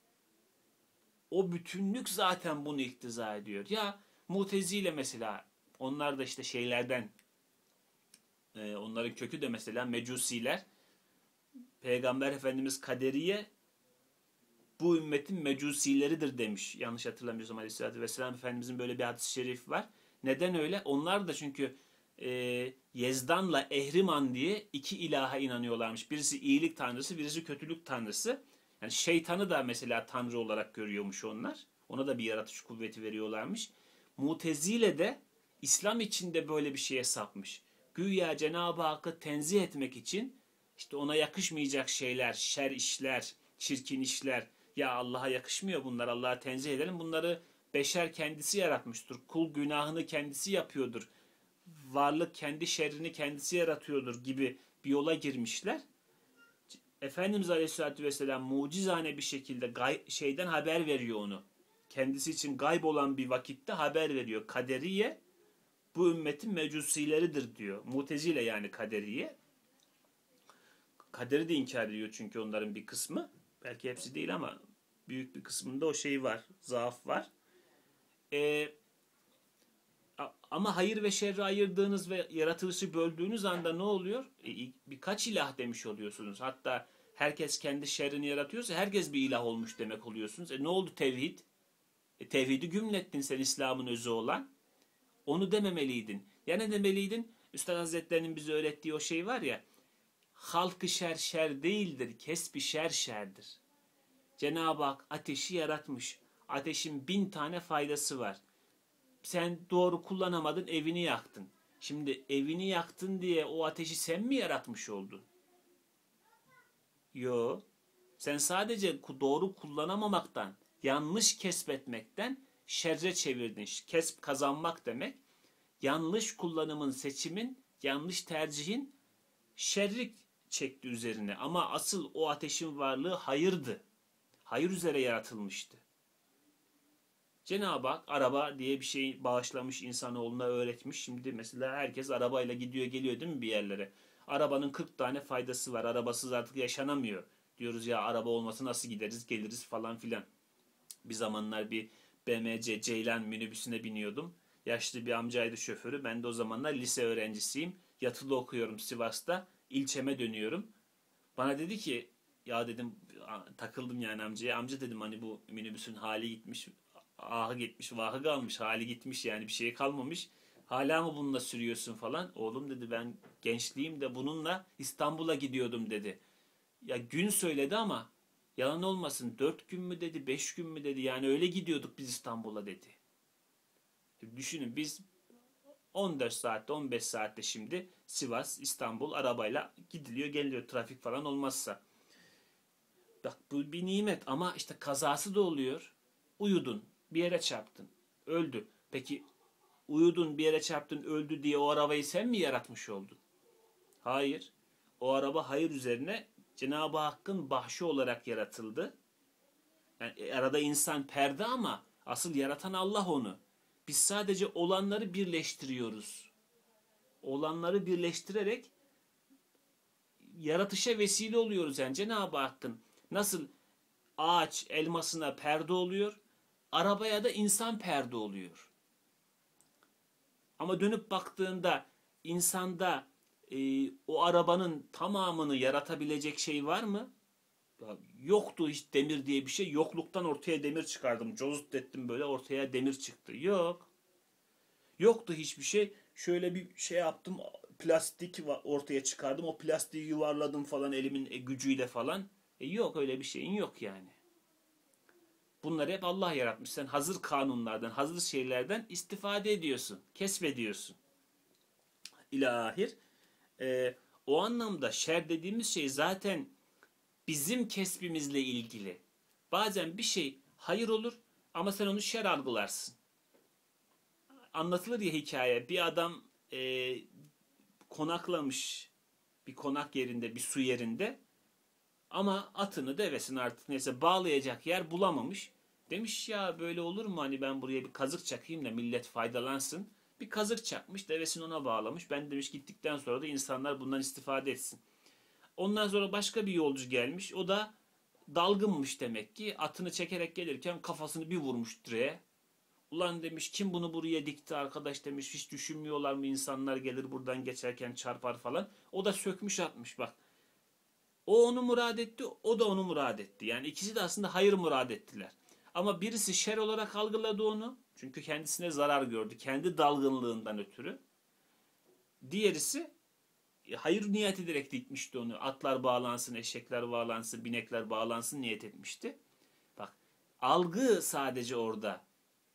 O bütünlük zaten bunu iktiza ediyor. Ya Mutezile mesela, onlar da işte şeylerden, e, onların kökü de mesela Mecusiler. Peygamber Efendimiz kaderiye bu ümmetin mecusileridir demiş. Yanlış hatırlamıyorsam Aleyhisselatü Vesselam Efendimizin böyle bir hadis-i şerif var. Neden öyle? Onlar da çünkü e, Yezdan'la Ehriman diye iki ilaha inanıyorlarmış. Birisi iyilik tanrısı, birisi kötülük tanrısı. Yani şeytanı da mesela tanrı olarak görüyormuş onlar. Ona da bir yaratış kuvveti veriyorlarmış. Mutezile de İslam içinde böyle bir şeye sapmış. Güya Cenab-ı Hakk'ı tenzih etmek için işte ona yakışmayacak şeyler, şer işler, çirkin işler, ya Allah'a yakışmıyor bunlar, Allah'a tenzih edelim. Bunları beşer kendisi yaratmıştır. Kul günahını kendisi yapıyordur. Varlık kendi şerrini kendisi yaratıyordur gibi bir yola girmişler. Efendimiz Aleyhisselatü Vesselam mucizane bir şekilde gay- şeyden haber veriyor onu. Kendisi için gayb olan bir vakitte haber veriyor. Kaderiye bu ümmetin mecusileridir diyor. Mutezile yani kaderiye. Kaderi de inkar ediyor çünkü onların bir kısmı. Belki hepsi değil ama büyük bir kısmında o şey var. Zaaf var. Ee, ama hayır ve şerri ayırdığınız ve yaratılışı böldüğünüz anda ne oluyor? E, birkaç ilah demiş oluyorsunuz. Hatta herkes kendi şerrini yaratıyorsa herkes bir ilah olmuş demek oluyorsunuz. E ne oldu tevhid? E, tevhidi gümlettin sen, İslam'ın özü olan. Onu dememeliydin. Ya ne demeliydin? Üstad Hazretleri'nin bize öğrettiği o şey var ya. Halkı şer şer değildir, kesbi şer şerdir. Cenab-ı Hak ateşi yaratmış. Ateşin bin tane faydası var. Sen doğru kullanamadın, evini yaktın. Şimdi evini yaktın diye o ateşi sen mi yaratmış oldun? Yo. Sen sadece doğru kullanamamaktan, yanlış kesbetmekten şerre çevirdin. Kesp kazanmak demek. Yanlış kullanımın, seçimin, yanlış tercihin şerri çekti üzerine. Ama asıl o ateşin varlığı hayırdı. Hayır üzere yaratılmıştı. Cenab-ı Hak araba diye bir şey bağışlamış, insanoğluna öğretmiş. Şimdi mesela herkes arabayla gidiyor geliyor değil mi bir yerlere? Arabanın kırk tane faydası var. Arabasız artık yaşanamıyor. Diyoruz ya, araba olmasa nasıl gideriz geliriz falan filan. Bir zamanlar bir B M C Ceylan minibüsüne biniyordum. Yaşlı bir amcaydı şoförü. Ben de o zamanlar lise öğrencisiyim. Yatılı okuyorum Sivas'ta. İlçeme dönüyorum. Bana dedi ki, ya dedim, takıldım yani amcaya. Amca dedim, hani bu minibüsün hali gitmiş, ahı gitmiş, vahı kalmış, hali gitmiş, yani bir şey kalmamış. Hala mı bununla sürüyorsun falan. Oğlum dedi, ben gençliğimde bununla İstanbul'a gidiyordum dedi. Ya gün söyledi ama yalan olmasın, dört gün mü dedi, beş gün mü dedi, yani öyle gidiyorduk biz İstanbul'a dedi. Düşünün, biz on dört saatte on beş saatte şimdi Sivas İstanbul arabayla gidiliyor geliyor, trafik falan olmazsa. Bak, bu bir nimet ama işte kazası da oluyor. Uyudun, bir yere çarptın, öldü. Peki uyudun, bir yere çarptın, öldü diye o arabayı sen mi yaratmış oldun? Hayır. O araba hayır üzerine Cenab-ı Hakk'ın bahşi olarak yaratıldı. Yani arada insan perde ama asıl yaratan Allah onu. Biz sadece olanları birleştiriyoruz. Olanları birleştirerek yaratışa vesile oluyoruz. Yani Cenab-ı Hakk'ın nasıl ağaç elmasına perde oluyor, arabaya da insan perde oluyor. Ama dönüp baktığında insanda e, o arabanın tamamını yaratabilecek şey var mı? Ya, yoktu hiç demir diye bir şey. Yokluktan ortaya demir çıkardım. Cozut ettim, böyle ortaya demir çıktı. Yok. Yoktu hiçbir şey. Şöyle bir şey yaptım. Plastik ortaya çıkardım. O plastiği yuvarladım falan elimin gücüyle falan. E yok, öyle bir şeyin yok yani. Bunları hep Allah yaratmış. Sen hazır kanunlardan, hazır şeylerden istifade ediyorsun. Kesbediyorsun. İlahir. E, o anlamda şer dediğimiz şey zaten bizim kesbimizle ilgili. Bazen bir şey hayır olur ama sen onu şer algılarsın. Anlatılır ya hikaye. Bir adam e, konaklamış bir konak yerinde, bir su yerinde, ama atını, devesini artık neyse bağlayacak yer bulamamış. Demiş ya, böyle olur mu, hani ben buraya bir kazık çakayım da millet faydalansın. Bir kazık çakmış, devesini ona bağlamış. Ben demiş gittikten sonra da insanlar bundan istifade etsin. Ondan sonra başka bir yolcu gelmiş. O da dalgınmış demek ki. Atını çekerek gelirken kafasını bir vurmuş direğe. Ulan demiş, kim bunu buraya dikti arkadaş demiş. Hiç düşünmüyorlar mı, insanlar gelir buradan geçerken çarpar falan. O da sökmüş atmış bak. O onu murad etti, o da onu murad etti. Yani ikisi de aslında hayır murad ettiler. Ama birisi şer olarak algıladı onu. Çünkü kendisine zarar gördü. Kendi dalgınlığından ötürü. Diğerisi hayır niyet ederek dikmişti onu. Atlar bağlansın, eşekler bağlansın, binekler bağlansın niyet etmişti. Bak, algı sadece orada.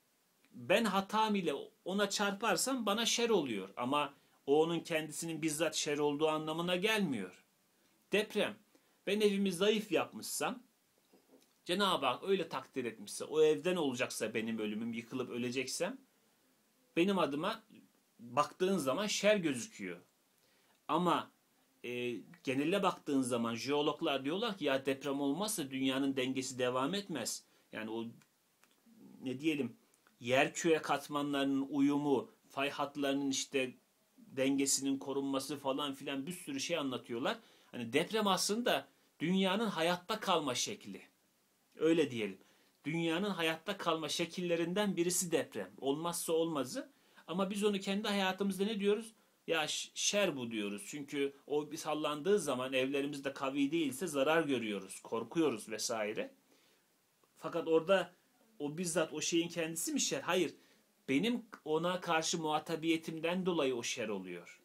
Ben hatam ile ona çarparsam bana şer oluyor. Ama o onun kendisinin bizzat şer olduğu anlamına gelmiyor. Deprem. Ben evimi zayıf yapmışsam, Cenab-ı Hak öyle takdir etmişse, o evden olacaksa benim ölümüm, yıkılıp öleceksem, benim adıma baktığın zaman şer gözüküyor. Ama e, genele baktığın zaman jeologlar diyorlar ki ya, deprem olmazsa dünyanın dengesi devam etmez. Yani o, ne diyelim, yer küre katmanlarının uyumu, fay hatlarının işte dengesinin korunması falan filan, bir sürü şey anlatıyorlar. Hani deprem aslında dünyanın hayatta kalma şekli. Öyle diyelim. Dünyanın hayatta kalma şekillerinden birisi deprem. Olmazsa olmazı. Ama biz onu kendi hayatımızda ne diyoruz? Ya şer bu diyoruz. Çünkü o bir sallandığı zaman evlerimizde kavi değilse zarar görüyoruz, korkuyoruz vesaire. Fakat orada o bizzat o şeyin kendisi mi şer? Hayır. Benim ona karşı muhatabiyetimden dolayı o şer oluyor.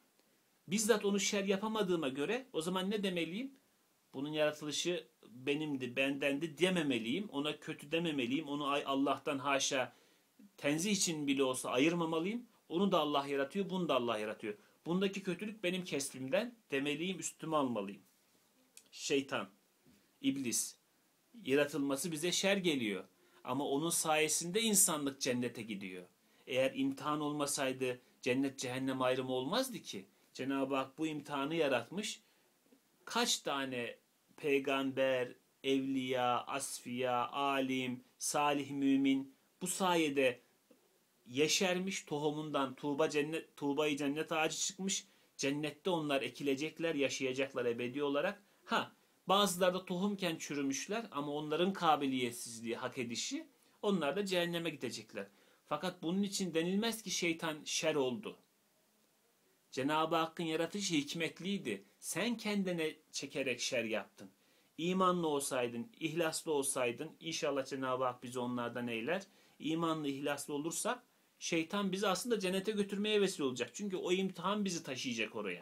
Bizzat onu şer yapamadığıma göre o zaman ne demeliyim? Bunun yaratılışı benimdi, bendendi dememeliyim. Ona kötü dememeliyim. Onu ay Allah'tan haşa tenzih için bile olsa ayırmamalıyım. Onu da Allah yaratıyor, bunu da Allah yaratıyor. Bundaki kötülük benim kesbimden, demeliyim, üstüme almalıyım. Şeytan, iblis, yaratılması bize şer geliyor. Ama onun sayesinde insanlık cennete gidiyor. Eğer imtihan olmasaydı cennet cehennem ayrımı olmazdı ki. Cenab-ı Hak bu imtihanı yaratmış. Kaç tane peygamber, evliya, asfiya, alim, salih mümin bu sayede yeşermiş, tohumundan tuğba cennet, tuğbayı cennet ağacı çıkmış. Cennette onlar ekilecekler, yaşayacaklar ebedi olarak. Ha, bazıları da tohumken çürümüşler ama onların kabiliyetsizliği, hak edişi, onlar da cehenneme gidecekler. Fakat bunun için denilmez ki şeytan şer oldu. Cenab-ı Hakk'ın yaratışı hikmetliydi. Sen kendine çekerek şer yaptın. İmanlı olsaydın, ihlaslı olsaydın, inşallah Cenab-ı Hak bizi onlardan eyler. İmanlı, ihlaslı olursak şeytan bizi aslında cennete götürmeye vesile olacak. Çünkü o imtihan bizi taşıyacak oraya.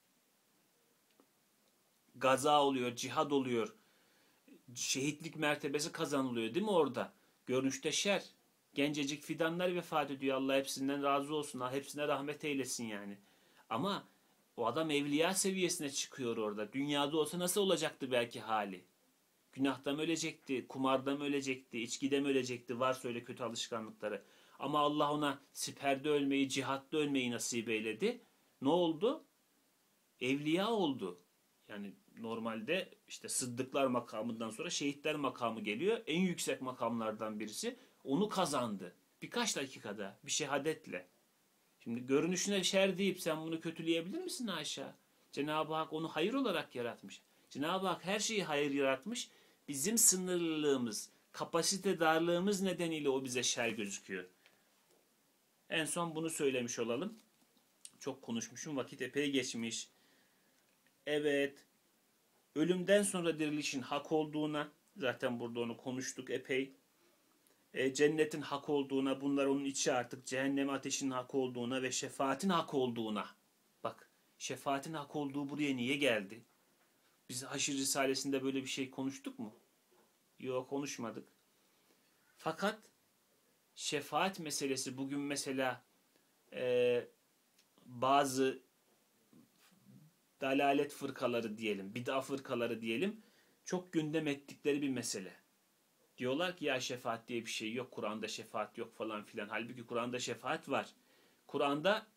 Gaza oluyor, cihad oluyor, şehitlik mertebesi kazanılıyor değil mi orada? Görünüşte şer. Gencecik fidanlar vefat ediyor. Allah hepsinden razı olsun. Allah hepsine rahmet eylesin yani. Ama o adam evliya seviyesine çıkıyor orada. Dünyada olsa nasıl olacaktı belki hali? Günahta mı ölecekti, kumarda mı ölecekti, içkide mi ölecekti, varsa öyle kötü alışkanlıkları. Ama Allah ona siperde ölmeyi, cihatta ölmeyi nasip eyledi. Ne oldu? Evliya oldu. Yani normalde işte sıddıklar makamından sonra şehitler makamı geliyor. En yüksek makamlardan birisi. Onu kazandı. Birkaç dakikada bir şehadetle. Şimdi görünüşüne şer deyip sen bunu kötüleyebilir misin haşa? Cenab-ı Hak onu hayır olarak yaratmış. Cenab-ı Hak her şeyi hayır yaratmış. Bizim sınırlılığımız, kapasite darlığımız nedeniyle o bize şer gözüküyor. En son bunu söylemiş olalım. Çok konuşmuşum, vakit epey geçmiş. Evet, ölümden sonra dirilişin hak olduğuna, zaten burada onu konuştuk epey. E, cennetin hak olduğuna, bunlar onun içi artık, cehennem ateşinin hak olduğuna ve şefaatin hak olduğuna. Bak, şefaatin hak olduğu buraya niye geldi? Biz Haşr Risalesi'nde böyle bir şey konuştuk mu? Yok, konuşmadık. Fakat şefaat meselesi bugün mesela e, bazı dalalet fırkaları diyelim, bid'a fırkaları diyelim, çok gündem ettikleri bir mesele. Diyorlar ki ya şefaat diye bir şey yok, Kur'an'da şefaat yok falan filan. Halbuki Kur'an'da şefaat var. Kur'an'da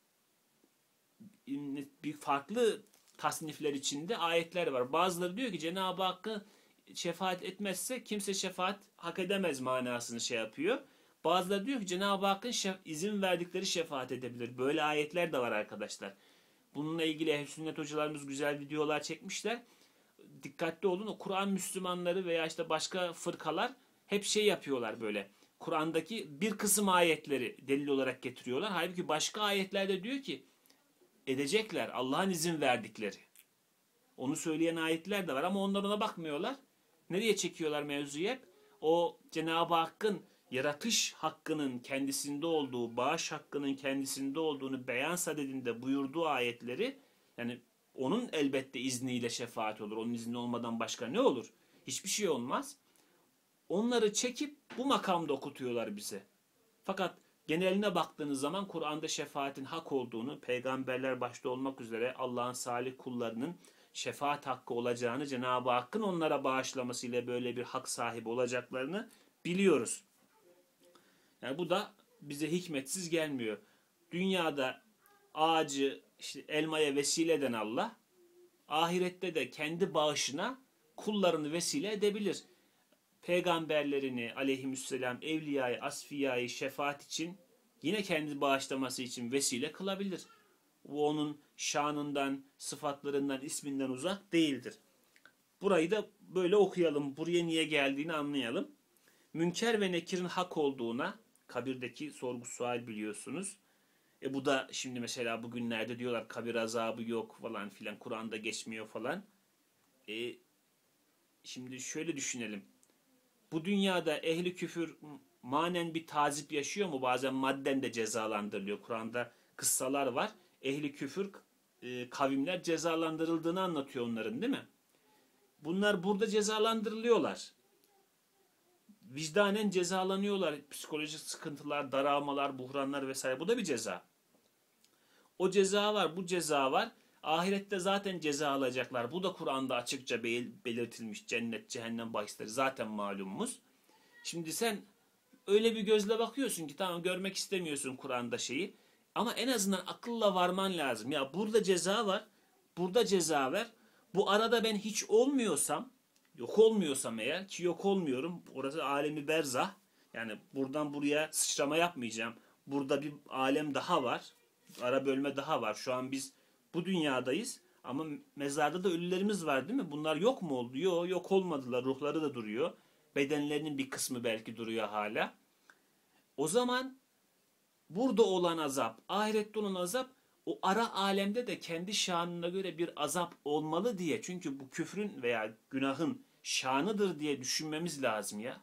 bir farklı tasnifler içinde ayetler var. Bazıları diyor ki Cenab-ı Hakk'ı şefaat etmezse kimse şefaat hak edemez manasını şey yapıyor. Bazıları diyor ki Cenab-ı Hakk'ın izin verdikleri şefaat edebilir. Böyle ayetler de var arkadaşlar. Bununla ilgili ehl-i sünnet hocalarımız güzel videolar çekmişler. Dikkatli olun, o Kur'an Müslümanları veya işte başka fırkalar hep şey yapıyorlar böyle. Kur'an'daki bir kısım ayetleri delil olarak getiriyorlar. Halbuki başka ayetlerde diyor ki edecekler, Allah'ın izin verdikleri. Onu söyleyen ayetler de var ama onlar ona bakmıyorlar. Nereye çekiyorlar mevzuyu hep? O Cenab-ı Hakk'ın yaratış hakkının kendisinde olduğu, bağış hakkının kendisinde olduğunu beyan sadedinde buyurduğu ayetleri, yani onun elbette izniyle şefaat olur. Onun izni olmadan başka ne olur? Hiçbir şey olmaz. Onları çekip bu makamda okutuyorlar bize. Fakat geneline baktığınız zaman Kur'an'da şefaatin hak olduğunu, peygamberler başta olmak üzere Allah'ın salih kullarının şefaat hakkı olacağını, Cenab-ı Hakk'ın onlara bağışlamasıyla böyle bir hak sahibi olacaklarını biliyoruz. Yani bu da bize hikmetsiz gelmiyor. Dünyada ağacı, işte elmaya vesile eden Allah, ahirette de kendi bağışına kullarını vesile edebilir. Peygamberlerini aleyhisselam, evliyayı, asfiyayı şefaat için yine kendi bağışlaması için vesile kılabilir. Bu onun şanından, sıfatlarından, isminden uzak değildir. Burayı da böyle okuyalım. Buraya niye geldiğini anlayalım. Münker ve Nekir'in hak olduğuna, kabirdeki sorgu sual biliyorsunuz. E bu da şimdi mesela bugünlerde diyorlar kabir azabı yok falan filan, Kur'an'da geçmiyor falan. E şimdi şöyle düşünelim. Bu dünyada ehli küfür manen bir tazip yaşıyor mu? Bazen madden de cezalandırılıyor. Kur'an'da kıssalar var. Ehli küfür e, kavimler cezalandırıldığını anlatıyor onların, değil mi? Bunlar burada cezalandırılıyorlar. vicdanen cezalanıyorlar. Psikolojik sıkıntılar, daralmalar, buhranlar vesaire. Bu da bir ceza. O ceza var, bu ceza var. Ahirette zaten ceza alacaklar. Bu da Kur'an'da açıkça belirtilmiş. Cennet, cehennem bahisleri zaten malumumuz. Şimdi sen öyle bir gözle bakıyorsun ki tamam görmek istemiyorsun Kur'an'da şeyi. Ama en azından akılla varman lazım. Ya burada ceza var. Burada ceza var. Bu arada ben hiç olmuyorsam, yok olmuyorsam eğer ki yok olmuyorum. Orası alemi berzah. Yani buradan buraya sıçrama yapmayacağım. Burada bir alem daha var. Ara bölme daha var. Şu an biz bu dünyadayız. Ama mezarda da ölülerimiz var değil mi? Bunlar yok mu oldu? Yok, yok olmadılar. Ruhları da duruyor. Bedenlerinin bir kısmı belki duruyor hala. O zaman burada olan azap, ahirette olan azap o ara alemde de kendi şanına göre bir azap olmalı diye. Çünkü bu küfrün veya günahın şanıdır diye düşünmemiz lazım ya.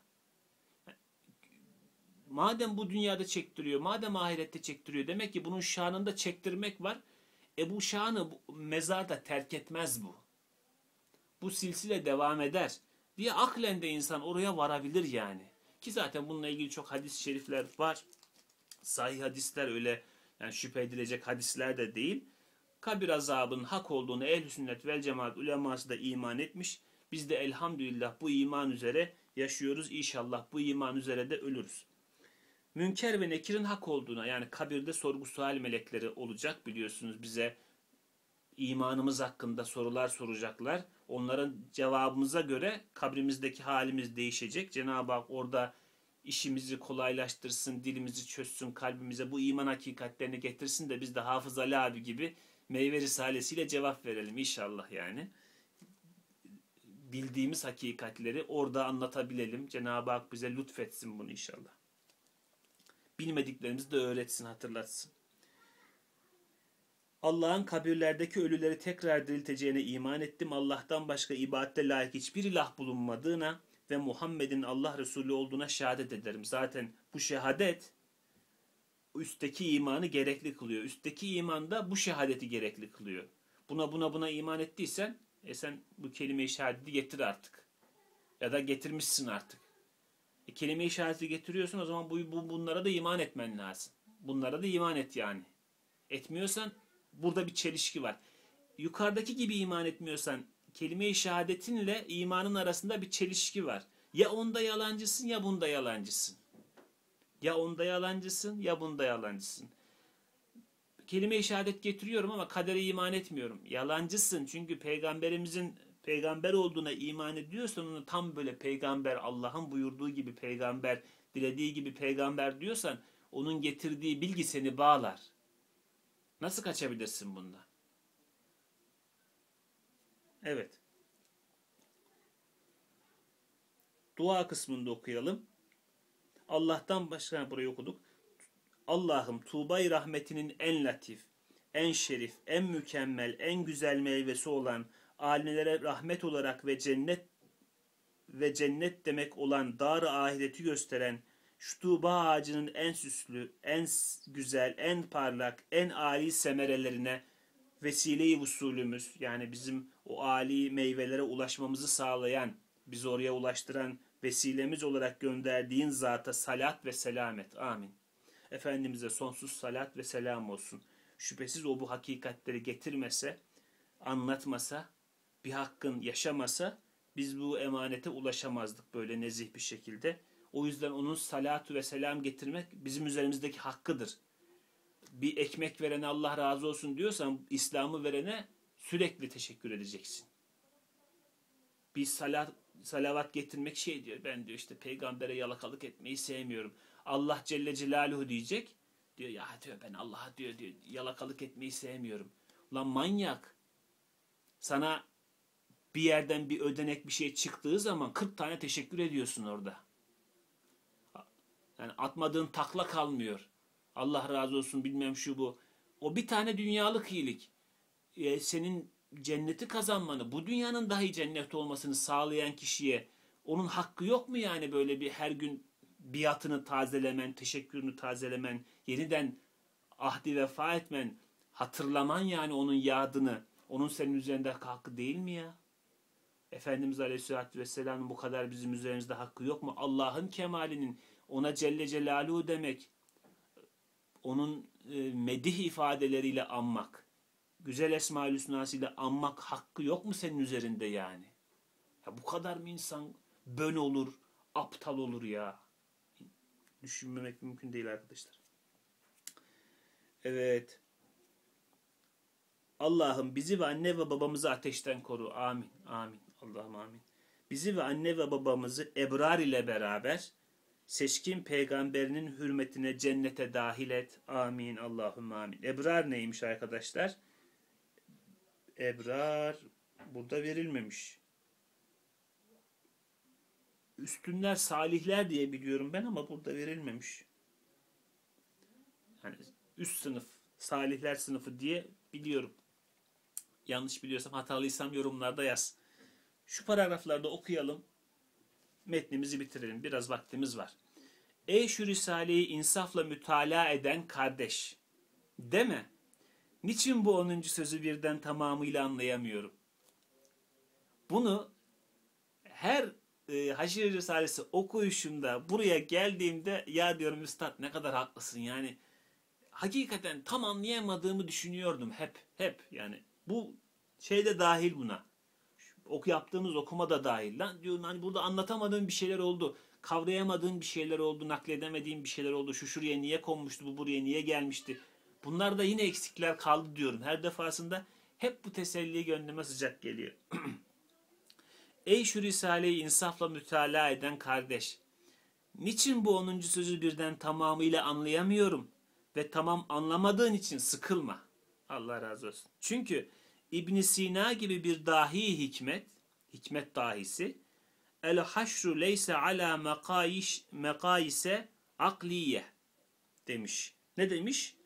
Madem bu dünyada çektiriyor, madem ahirette çektiriyor, demek ki bunun şanında çektirmek var. E bu şanı bu, mezarda terk etmez bu. Bu silsile devam eder diye aklen de insan oraya varabilir yani. Ki zaten bununla ilgili çok hadis-i şerifler var. Sahih hadisler, öyle yani şüphe edilecek hadisler de değil. Kabir azabının hak olduğunu ehl-i sünnet vel cemaat uleması da iman etmiş. Biz de elhamdülillah bu iman üzere yaşıyoruz. İnşallah bu iman üzere de ölürüz. Münker ve Nekir'in hak olduğuna, yani kabirde sorgu sual melekleri olacak biliyorsunuz, bize imanımız hakkında sorular soracaklar. Onların cevabımıza göre kabrimizdeki halimiz değişecek. Cenab-ı Hak orada işimizi kolaylaştırsın, dilimizi çözsün, kalbimize bu iman hakikatlerini getirsin de biz de Hafız Ali abi gibi meyve risalesiyle cevap verelim inşallah yani. Bildiğimiz hakikatleri orada anlatabilelim. Cenab-ı Hak bize lütfetsin bunu inşallah. Bilmediklerimizi de öğretsin, hatırlatsın. Allah'ın kabirlerdeki ölüleri tekrar dirilteceğine iman ettim. Allah'tan başka ibadete layık hiçbir ilah bulunmadığına ve Muhammed'in Allah Resulü olduğuna şehadet ederim. Zaten bu şehadet üstteki imanı gerekli kılıyor. Üstteki iman da bu şehadeti gerekli kılıyor. Buna buna buna iman ettiysen e sen bu kelime-i şehadeti getir artık. Ya da getirmişsin artık. E, kelime-i şehadeti getiriyorsun, o zaman bu, bu bunlara da iman etmen lazım. Bunlara da iman et yani. Etmiyorsan burada bir çelişki var. Yukarıdaki gibi iman etmiyorsan kelime-i şehadetinle imanın arasında bir çelişki var. Ya onda yalancısın ya bunda yalancısın. Ya onda yalancısın ya bunda yalancısın. Kelime-i şehadet getiriyorum ama kadere iman etmiyorum. Yalancısın, çünkü peygamberimizin peygamber olduğuna iman ediyorsan, onu tam böyle peygamber, Allah'ın buyurduğu gibi peygamber, dilediği gibi peygamber diyorsan, onun getirdiği bilgi seni bağlar. Nasıl kaçabilirsin bundan? Evet. Dua kısmında okuyalım. Allah'tan başka, burayı okuduk. Allah'ım Tuğba-i rahmetinin en latif, en şerif, en mükemmel, en güzel meyvesi olan, alimlere rahmet olarak ve cennet ve cennet demek olan dar-ı ahireti gösteren şu Tuğba ağacının en süslü, en güzel, en parlak, en âli semerelerine vesile-i vusulümüz, yani bizim o âli meyvelere ulaşmamızı sağlayan, bizi oraya ulaştıran vesilemiz olarak gönderdiğin zata salat ve selamet. Amin. Efendimiz'e sonsuz salat ve selam olsun. Şüphesiz o bu hakikatleri getirmese, anlatmasa, bir hakkın yaşamasa biz bu emanete ulaşamazdık böyle nezih bir şekilde. O yüzden onun salatu ve selam getirmek bizim üzerimizdeki hakkıdır. Bir ekmek verene Allah razı olsun diyorsan, İslam'ı verene sürekli teşekkür edeceksin. Bir salat, salavat getirmek şey diyor, ben diyor işte peygambere yalakalık etmeyi sevmiyorum. Allah Celle Celaluhu diyecek. Diyor ya diyor ben Allah'a diyor, diyor yalakalık etmeyi sevmiyorum. Ulan manyak. Sana bir yerden bir ödenek bir şey çıktığı zaman kırk tane teşekkür ediyorsun orada. Yani atmadığın takla kalmıyor. Allah razı olsun bilmem şu bu. O bir tane dünyalık iyilik. Ee, senin cenneti kazanmanı, bu dünyanın dahi cennet olmasını sağlayan kişiye onun hakkı yok mu yani, böyle bir her gün biatını tazelemen, teşekkürünü tazelemen, yeniden ahdi vefa etmen, hatırlaman yani onun yadını, onun senin üzerinde hakkı değil mi ya? Efendimiz Aleyhisselatü Vesselam'ın bu kadar bizim üzerimizde hakkı yok mu? Allah'ın kemalinin, ona Celle Celaluhu demek, onun e, medih ifadeleriyle anmak, güzel Esma-ül Hüsna'sıyla anmak hakkı yok mu senin üzerinde yani? Ya bu kadar mı insan bön olur, aptal olur ya? Düşünmemek mümkün değil arkadaşlar. Evet. Allah'ım bizi ve anne ve babamızı ateşten koru. Amin. Amin. Allah'ım amin. Bizi ve anne ve babamızı ebrar ile beraber seçkin peygamberinin hürmetine cennete dahil et. Amin. Allah'ım amin. Ebrar neymiş arkadaşlar? Ebrar burada verilmemiş. Üstünler salihler diye biliyorum ben ama burada verilmemiş. Yani üst sınıf, salihler sınıfı diye biliyorum. Yanlış biliyorsam, hatalıysam yorumlarda yaz. Şu paragraflarda okuyalım. Metnimizi bitirelim. Biraz vaktimiz var. Ey şu Risale'yi insafla mütalaa eden kardeş. Deme. Niçin bu onuncu sözü birden tamamıyla anlayamıyorum? Bunu her e, Haşr Risalesi okuyuşumda, buraya geldiğimde ya diyorum üstad ne kadar haklısın yani. Hakikaten tam anlayamadığımı düşünüyordum hep. Hep yani. Bu şey de dahil buna. Oku yaptığımız okuma da dahil. Lan diyorum hani burada anlatamadığım bir şeyler oldu. Kavrayamadığım bir şeyler oldu. Nakledemediğim bir şeyler oldu. Şu şuraya niye konmuştu, bu buraya niye gelmişti. Bunlar da yine eksikler kaldı diyorum. Her defasında hep bu teselli gönlüme sıcak geliyor. Ey şu Risale'yi insafla mütalaa eden kardeş. Niçin bu onuncu sözü birden tamamıyla anlayamıyorum ve tamam anlamadığın için sıkılma. Allah razı olsun. Çünkü İbn Sina gibi bir dahi hikmet, hikmet dahisi, el haşru leyse ala mekayiş mekayise akliye demiş. Ne demiş?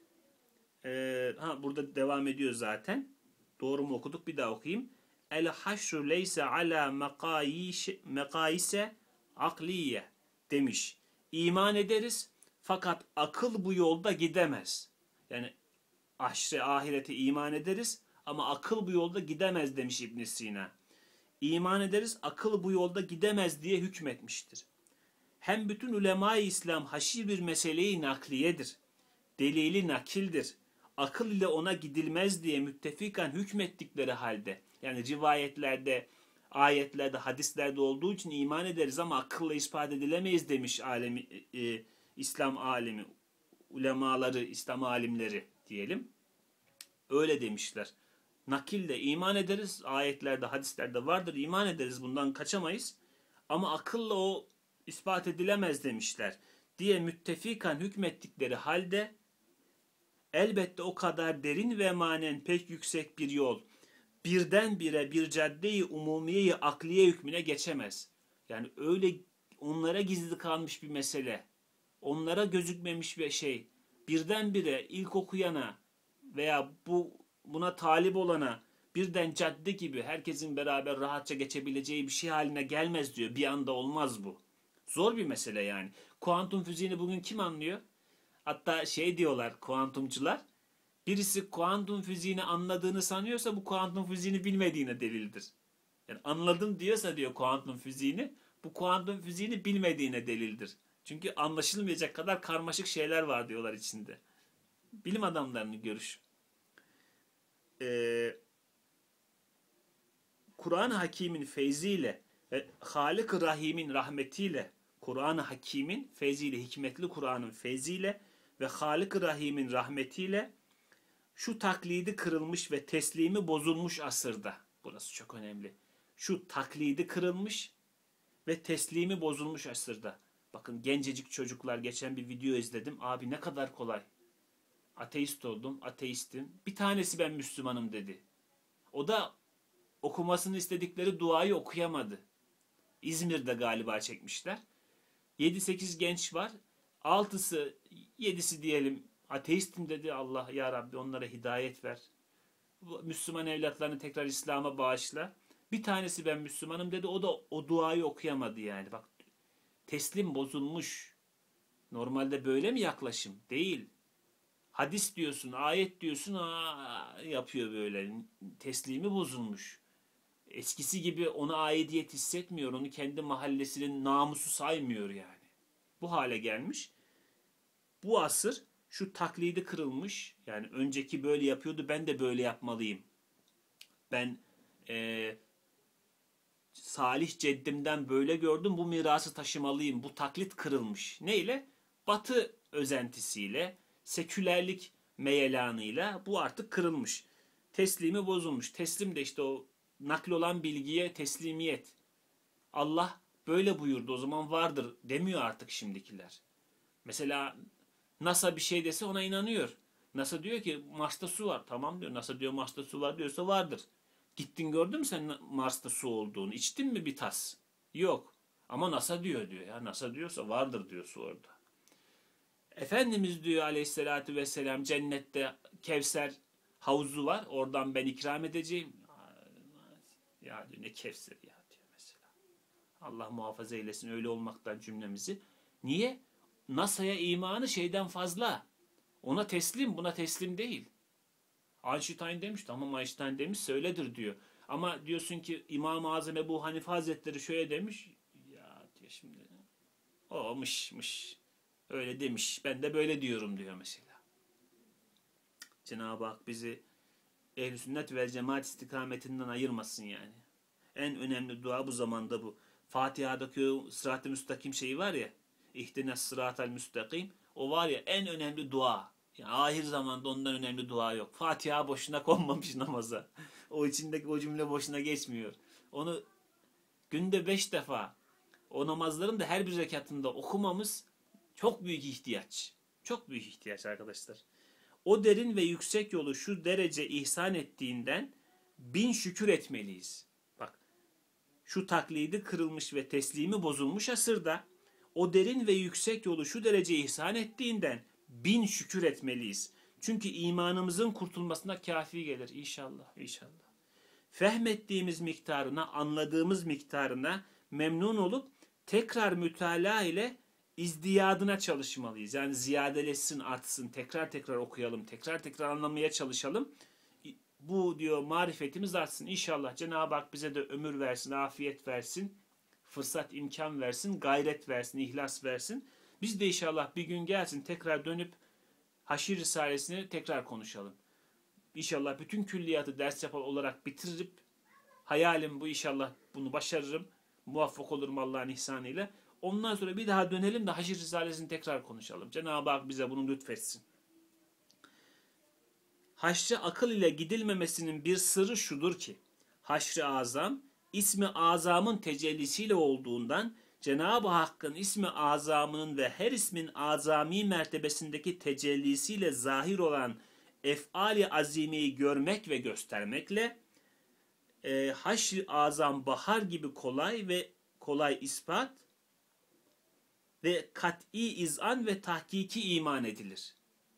Ee, ha burada devam ediyor zaten. Doğru mu okuduk? Bir daha okuyayım. El haşru leyse ala mekayiş mekayise akliye demiş. İman ederiz fakat akıl bu yolda gidemez. Yani aşre ahirete iman ederiz ama akıl bu yolda gidemez demiş İbn Sina. İman ederiz, akıl bu yolda gidemez diye hükmetmiştir. Hem bütün ulema-i İslam haşi bir meseleyi nakliyedir. Delili nakildir. Akıl ile ona gidilmez diye müttefikan hükmettikleri halde, yani rivayetlerde, ayetlerde, hadislerde olduğu için iman ederiz ama akılla ispat edilemeyiz demiş alemi, e, İslam alemi, ulemaları, İslam alimleri diyelim. Öyle demişler. Nakille iman ederiz. Ayetlerde, hadislerde vardır. İman ederiz. Bundan kaçamayız. Ama akılla o ispat edilemez demişler. Diye müttefikan hükmettikleri halde elbette o kadar derin ve manen pek yüksek bir yol birdenbire bir cadde-i umumiye-i akliye hükmüne geçemez. Yani öyle onlara gizli kalmış bir mesele, onlara gözükmemiş bir şey birdenbire ilk okuyana veya bu buna talip olana birden cadde gibi herkesin beraber rahatça geçebileceği bir şey haline gelmez diyor. Bir anda olmaz bu. Zor bir mesele yani. Kuantum fiziğini bugün kim anlıyor? Hatta şey diyorlar kuantumcular. Birisi kuantum fiziğini anladığını sanıyorsa bu kuantum fiziğini bilmediğine delildir. Yani anladım diyorsa diyor kuantum fiziğini, bu kuantum fiziğini bilmediğine delildir. Çünkü anlaşılmayacak kadar karmaşık şeyler var diyorlar içinde. Bilim adamlarının görüşü. Ee, Kur'an-ı Hakim'in feyziyle ve Halik-i Rahim'in rahmetiyle, Kur'an-ı Hakim'in feyziyle, hikmetli Kur'an'ın feyziyle ve Halik-i Rahim'in rahmetiyle şu taklidi kırılmış ve teslimi bozulmuş asırda. Burası çok önemli. Şu taklidi kırılmış ve teslimi bozulmuş asırda. Bakın gencecik çocuklar, geçen bir video izledim. Abi ne kadar kolay. Ateist oldum, ateistim. Bir tanesi ben Müslümanım dedi. O da okumasını istedikleri duayı okuyamadı. İzmir'de galiba çekmişler. yedi sekiz genç var. altısı, yedisi diyelim ateistim dedi. Allah ya Rabbi onlara hidayet ver. Müslüman evlatlarını tekrar İslam'a bağışla. Bir tanesi ben Müslümanım dedi. O da o duayı okuyamadı yani. Bak teslim bozulmuş. Normalde böyle mi yaklaşım? Değil. Hadis diyorsun, ayet diyorsun, aa, yapıyor böyle. Teslimi bozulmuş. Eskisi gibi ona aidiyet hissetmiyor. Onu kendi mahallesinin namusu saymıyor yani. Bu hale gelmiş. Bu asır şu taklidi kırılmış. Yani önceki böyle yapıyordu, ben de böyle yapmalıyım. Ben e, salih ceddimden böyle gördüm, bu mirası taşımalıyım. Bu taklit kırılmış. Neyle? Batı özentisiyle, sekülerlik meyelanıyla bu artık kırılmış. Teslimi bozulmuş. Teslim de işte o nakl olan bilgiye teslimiyet. Allah böyle buyurdu, o zaman vardır demiyor artık şimdikiler. Mesela NASA bir şey dese ona inanıyor. NASA diyor ki Mars'ta su var. Tamam diyor. NASA diyor Mars'ta su var diyorsa vardır. Gittin gördün mü sen Mars'ta su olduğunu? İçtin mi bir tas? Yok. Ama NASA diyor diyor ya. NASA diyorsa vardır diyor su orada. Efendimiz diyor aleyhissalatü vesselam cennette Kevser havuzu var. Oradan ben ikram edeceğim. Ya diyor ne Kevser ya diyor mesela. Allah muhafaza eylesin öyle olmaktan cümlemizi. Niye? NASA'ya imanı şeyden fazla. Ona teslim, buna teslim değil. Einstein demiş, tamam Einstein demiş, öyledir diyor. Ama diyorsun ki İmam-ı Azam Ebu Hanife Hazretleri şöyle demiş. Ya diyor şimdi, olmuş, mış. Öyle demiş, ben de böyle diyorum diyor mesela. Cenab-ı Hak bizi ehl-i sünnet vel cemaat istikametinden ayırmasın yani. En önemli dua bu zamanda bu. Fatiha'daki o sırat-ı müstakim şeyi var ya, İhdines sıratel müstakim, o var ya en önemli dua. Yani ahir zamanda ondan önemli dua yok. Fatiha boşuna konmamış namaza. O içindeki o cümle boşuna geçmiyor. Onu günde beş defa o namazların da her bir rekatında okumamız çok büyük ihtiyaç. Çok büyük ihtiyaç arkadaşlar. O derin ve yüksek yolu şu derece ihsan ettiğinden bin şükür etmeliyiz. Bak, şu taklidi kırılmış ve teslimi bozulmuş asırda o derin ve yüksek yolu şu derece ihsan ettiğinden bin şükür etmeliyiz. Çünkü imanımızın kurtulmasına kafi gelir inşallah, inşallah. Fehmettiğimiz miktarına, anladığımız miktarına memnun olup tekrar mütalaa ile izdiyadına çalışmalıyız. Yani ziyadeleşsin, artsın, tekrar tekrar okuyalım, tekrar tekrar anlamaya çalışalım. Bu diyor marifetimiz artsın. İnşallah Cenab-ı Hak bize de ömür versin, afiyet versin, fırsat, imkan versin, gayret versin, ihlas versin. Biz de inşallah bir gün gelsin tekrar dönüp Haşir Risalesini tekrar konuşalım. İnşallah bütün külliyatı ders yapar olarak bitirip hayalim bu, inşallah bunu başarırım. Muvaffak olurum Allah'ın ihsanıyla. Ondan sonra bir daha dönelim de Haşir Risalesini tekrar konuşalım. Cenab-ı Hak bize bunu lütfetsin. Haşr-ı akıl ile gidilmemesinin bir sırrı şudur ki, Haşr-ı Azam, ismi azamın tecellisiyle olduğundan, Cenab-ı Hakk'ın ismi azamının ve her ismin azami mertebesindeki tecellisiyle zahir olan ef'ali azimeyi görmek ve göstermekle, e, Haşr-ı Azam bahar gibi kolay ve kolay ispat ve kat'i izan ve tahkiki iman edilir.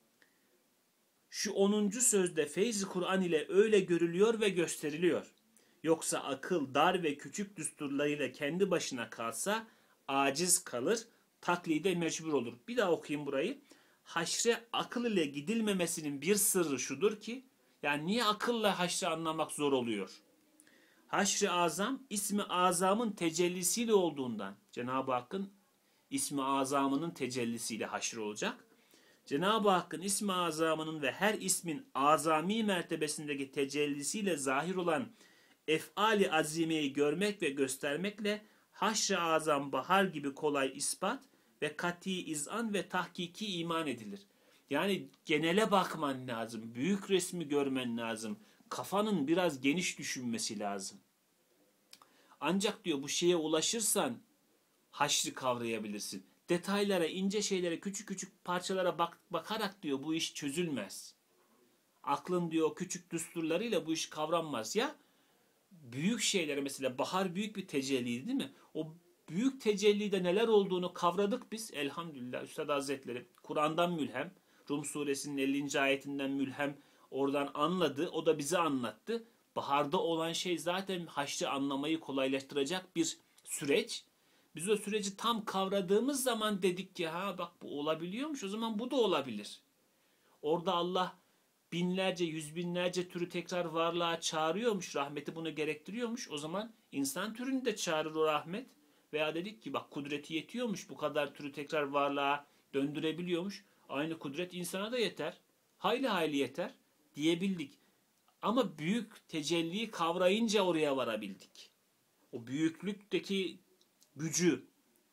Şu onuncu sözde feyz-i Kur'an ile öyle görülüyor ve gösteriliyor. Yoksa akıl dar ve küçük düsturlarıyla kendi başına kalsa aciz kalır, taklide mecbur olur. Bir daha okuyayım burayı. Haşre akıl ile gidilmemesinin bir sırrı şudur ki, yani niye akılla haşre anlamak zor oluyor? Haşr-ı Azam, ismi azamın tecellisiyle olduğundan, Cenab-ı Hakk'ın ismi azamının tecellisiyle haşr olacak. Cenab-ı Hakk'ın ismi azamının ve her ismin azami mertebesindeki tecellisiyle zahir olan ef'ali azimeyi görmek ve göstermekle haşr-ı azam bahar gibi kolay ispat ve kat'i izan ve tahkiki iman edilir. Yani genele bakman lazım, büyük resmi görmen lazım, kafanın biraz geniş düşünmesi lazım. Ancak diyor bu şeye ulaşırsan haşrı kavrayabilirsin. Detaylara, ince şeylere, küçük küçük parçalara bak, bakarak diyor bu iş çözülmez. Aklın diyor küçük düsturlarıyla bu iş kavranmaz ya. Büyük şeylere, mesela bahar büyük bir tecelliydi değil mi? O büyük tecellide neler olduğunu kavradık biz elhamdülillah. Üstad Hazretleri Kur'an'dan mülhem, Rum suresinin ellinci ayetinden mülhem oradan anladı. O da bize anlattı. Baharda olan şey zaten haşrı anlamayı kolaylaştıracak bir süreç. Biz o süreci tam kavradığımız zaman dedik ki ha bak bu olabiliyormuş, o zaman bu da olabilir. Orada Allah binlerce, yüz binlerce türü tekrar varlığa çağırıyormuş. Rahmeti bunu gerektiriyormuş. O zaman insan türünü de çağırır o rahmet. Veya dedik ki bak kudreti yetiyormuş. Bu kadar türü tekrar varlığa döndürebiliyormuş. Aynı kudret insana da yeter. Hayli hayli yeter diyebildik. Ama büyük tecelliyi kavrayınca oraya varabildik. O büyüklükteki gücü,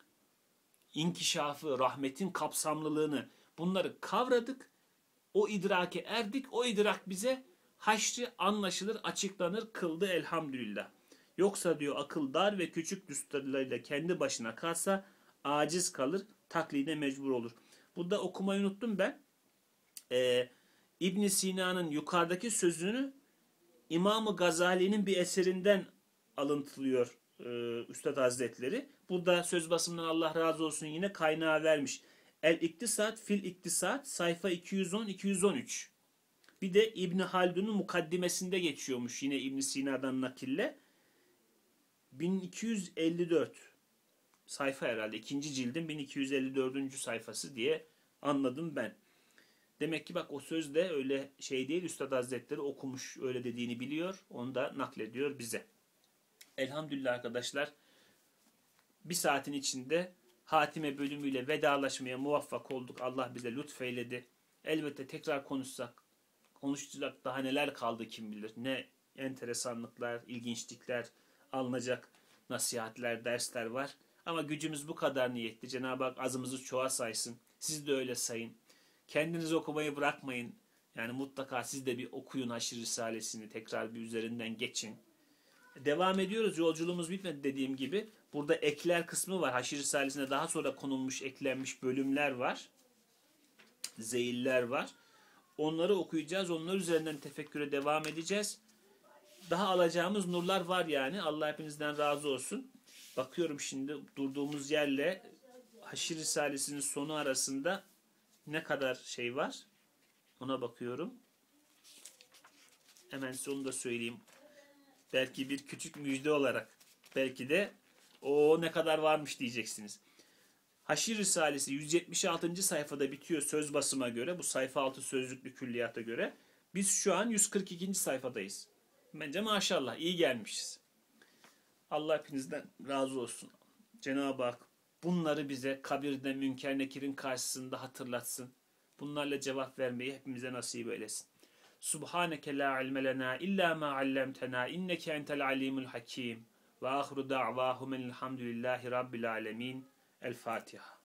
inkişafı, rahmetin kapsamlılığını bunları kavradık. O idrake erdik. O idrak bize haşrı anlaşılır, açıklanır kıldı elhamdülillah. Yoksa diyor akıl dar ve küçük düsturlarıyla kendi başına kalsa aciz kalır, taklide mecbur olur. Burada okumayı unuttum ben. Ee, İbn Sina'nın yukarıdaki sözünü İmam-ı Gazali'nin bir eserinden alıntılıyor e, Üstad Hazretleri. Burada söz basımından Allah razı olsun yine kaynağı vermiş. El İktisat fil İktisat sayfa iki yüz on iki yüz on üç. Bir de İbn Haldun'un mukaddimesinde geçiyormuş yine İbn Sina'dan nakille. bin iki yüz elli dört sayfa herhalde. İkinci cildin bin iki yüz elli dördüncü sayfası diye anladım ben. Demek ki bak o söz de öyle şey değil. Üstad Hazretleri okumuş öyle dediğini biliyor. Onu da naklediyor bize. Elhamdülillah arkadaşlar. Bir saatin içinde hatime bölümüyle vedalaşmaya muvaffak olduk. Allah bize lütfeyledi. Elbette tekrar konuşsak, konuşacak daha neler kaldı kim bilir. Ne enteresanlıklar, ilginçlikler, alınacak nasihatler, dersler var. Ama gücümüz bu kadar niyetli. Cenab-ı Hak azımızı çoğa saysın. Siz de öyle sayın. Kendiniz okumayı bırakmayın. Yani mutlaka siz de bir okuyun Haşr Risalesini. Tekrar bir üzerinden geçin. Devam ediyoruz. Yolculuğumuz bitmedi dediğim gibi. Burada ekler kısmı var. Haşr Risalesi'ne daha sonra konulmuş, eklenmiş bölümler var. Zeyiller var. Onları okuyacağız. Onlar üzerinden tefekküre devam edeceğiz. Daha alacağımız nurlar var yani. Allah hepinizden razı olsun. Bakıyorum şimdi durduğumuz yerle Haşr Risalesi'nin sonu arasında ne kadar şey var? Ona bakıyorum. Hemen size onu da söyleyeyim. Belki bir küçük müjde olarak. Belki de o ne kadar varmış diyeceksiniz. Haşr Risalesi yüz yetmiş altıncı sayfada bitiyor söz basıma göre. Bu sayfa altı sözlüklü külliyata göre. Biz şu an yüz kırk ikinci sayfadayız. Bence maşallah iyi gelmişiz. Allah hepinizden razı olsun. Cenab-ı Hak bunları bize kabirde Münker Nekir'in karşısında hatırlatsın. Bunlarla cevap vermeyi hepimize nasip eylesin. Subhaneke la ilme lena illa ma allamtena inneke entel alimul hakim. Ve ahru da'vahum elhamdülillahi rabbil alemin. El Fatiha.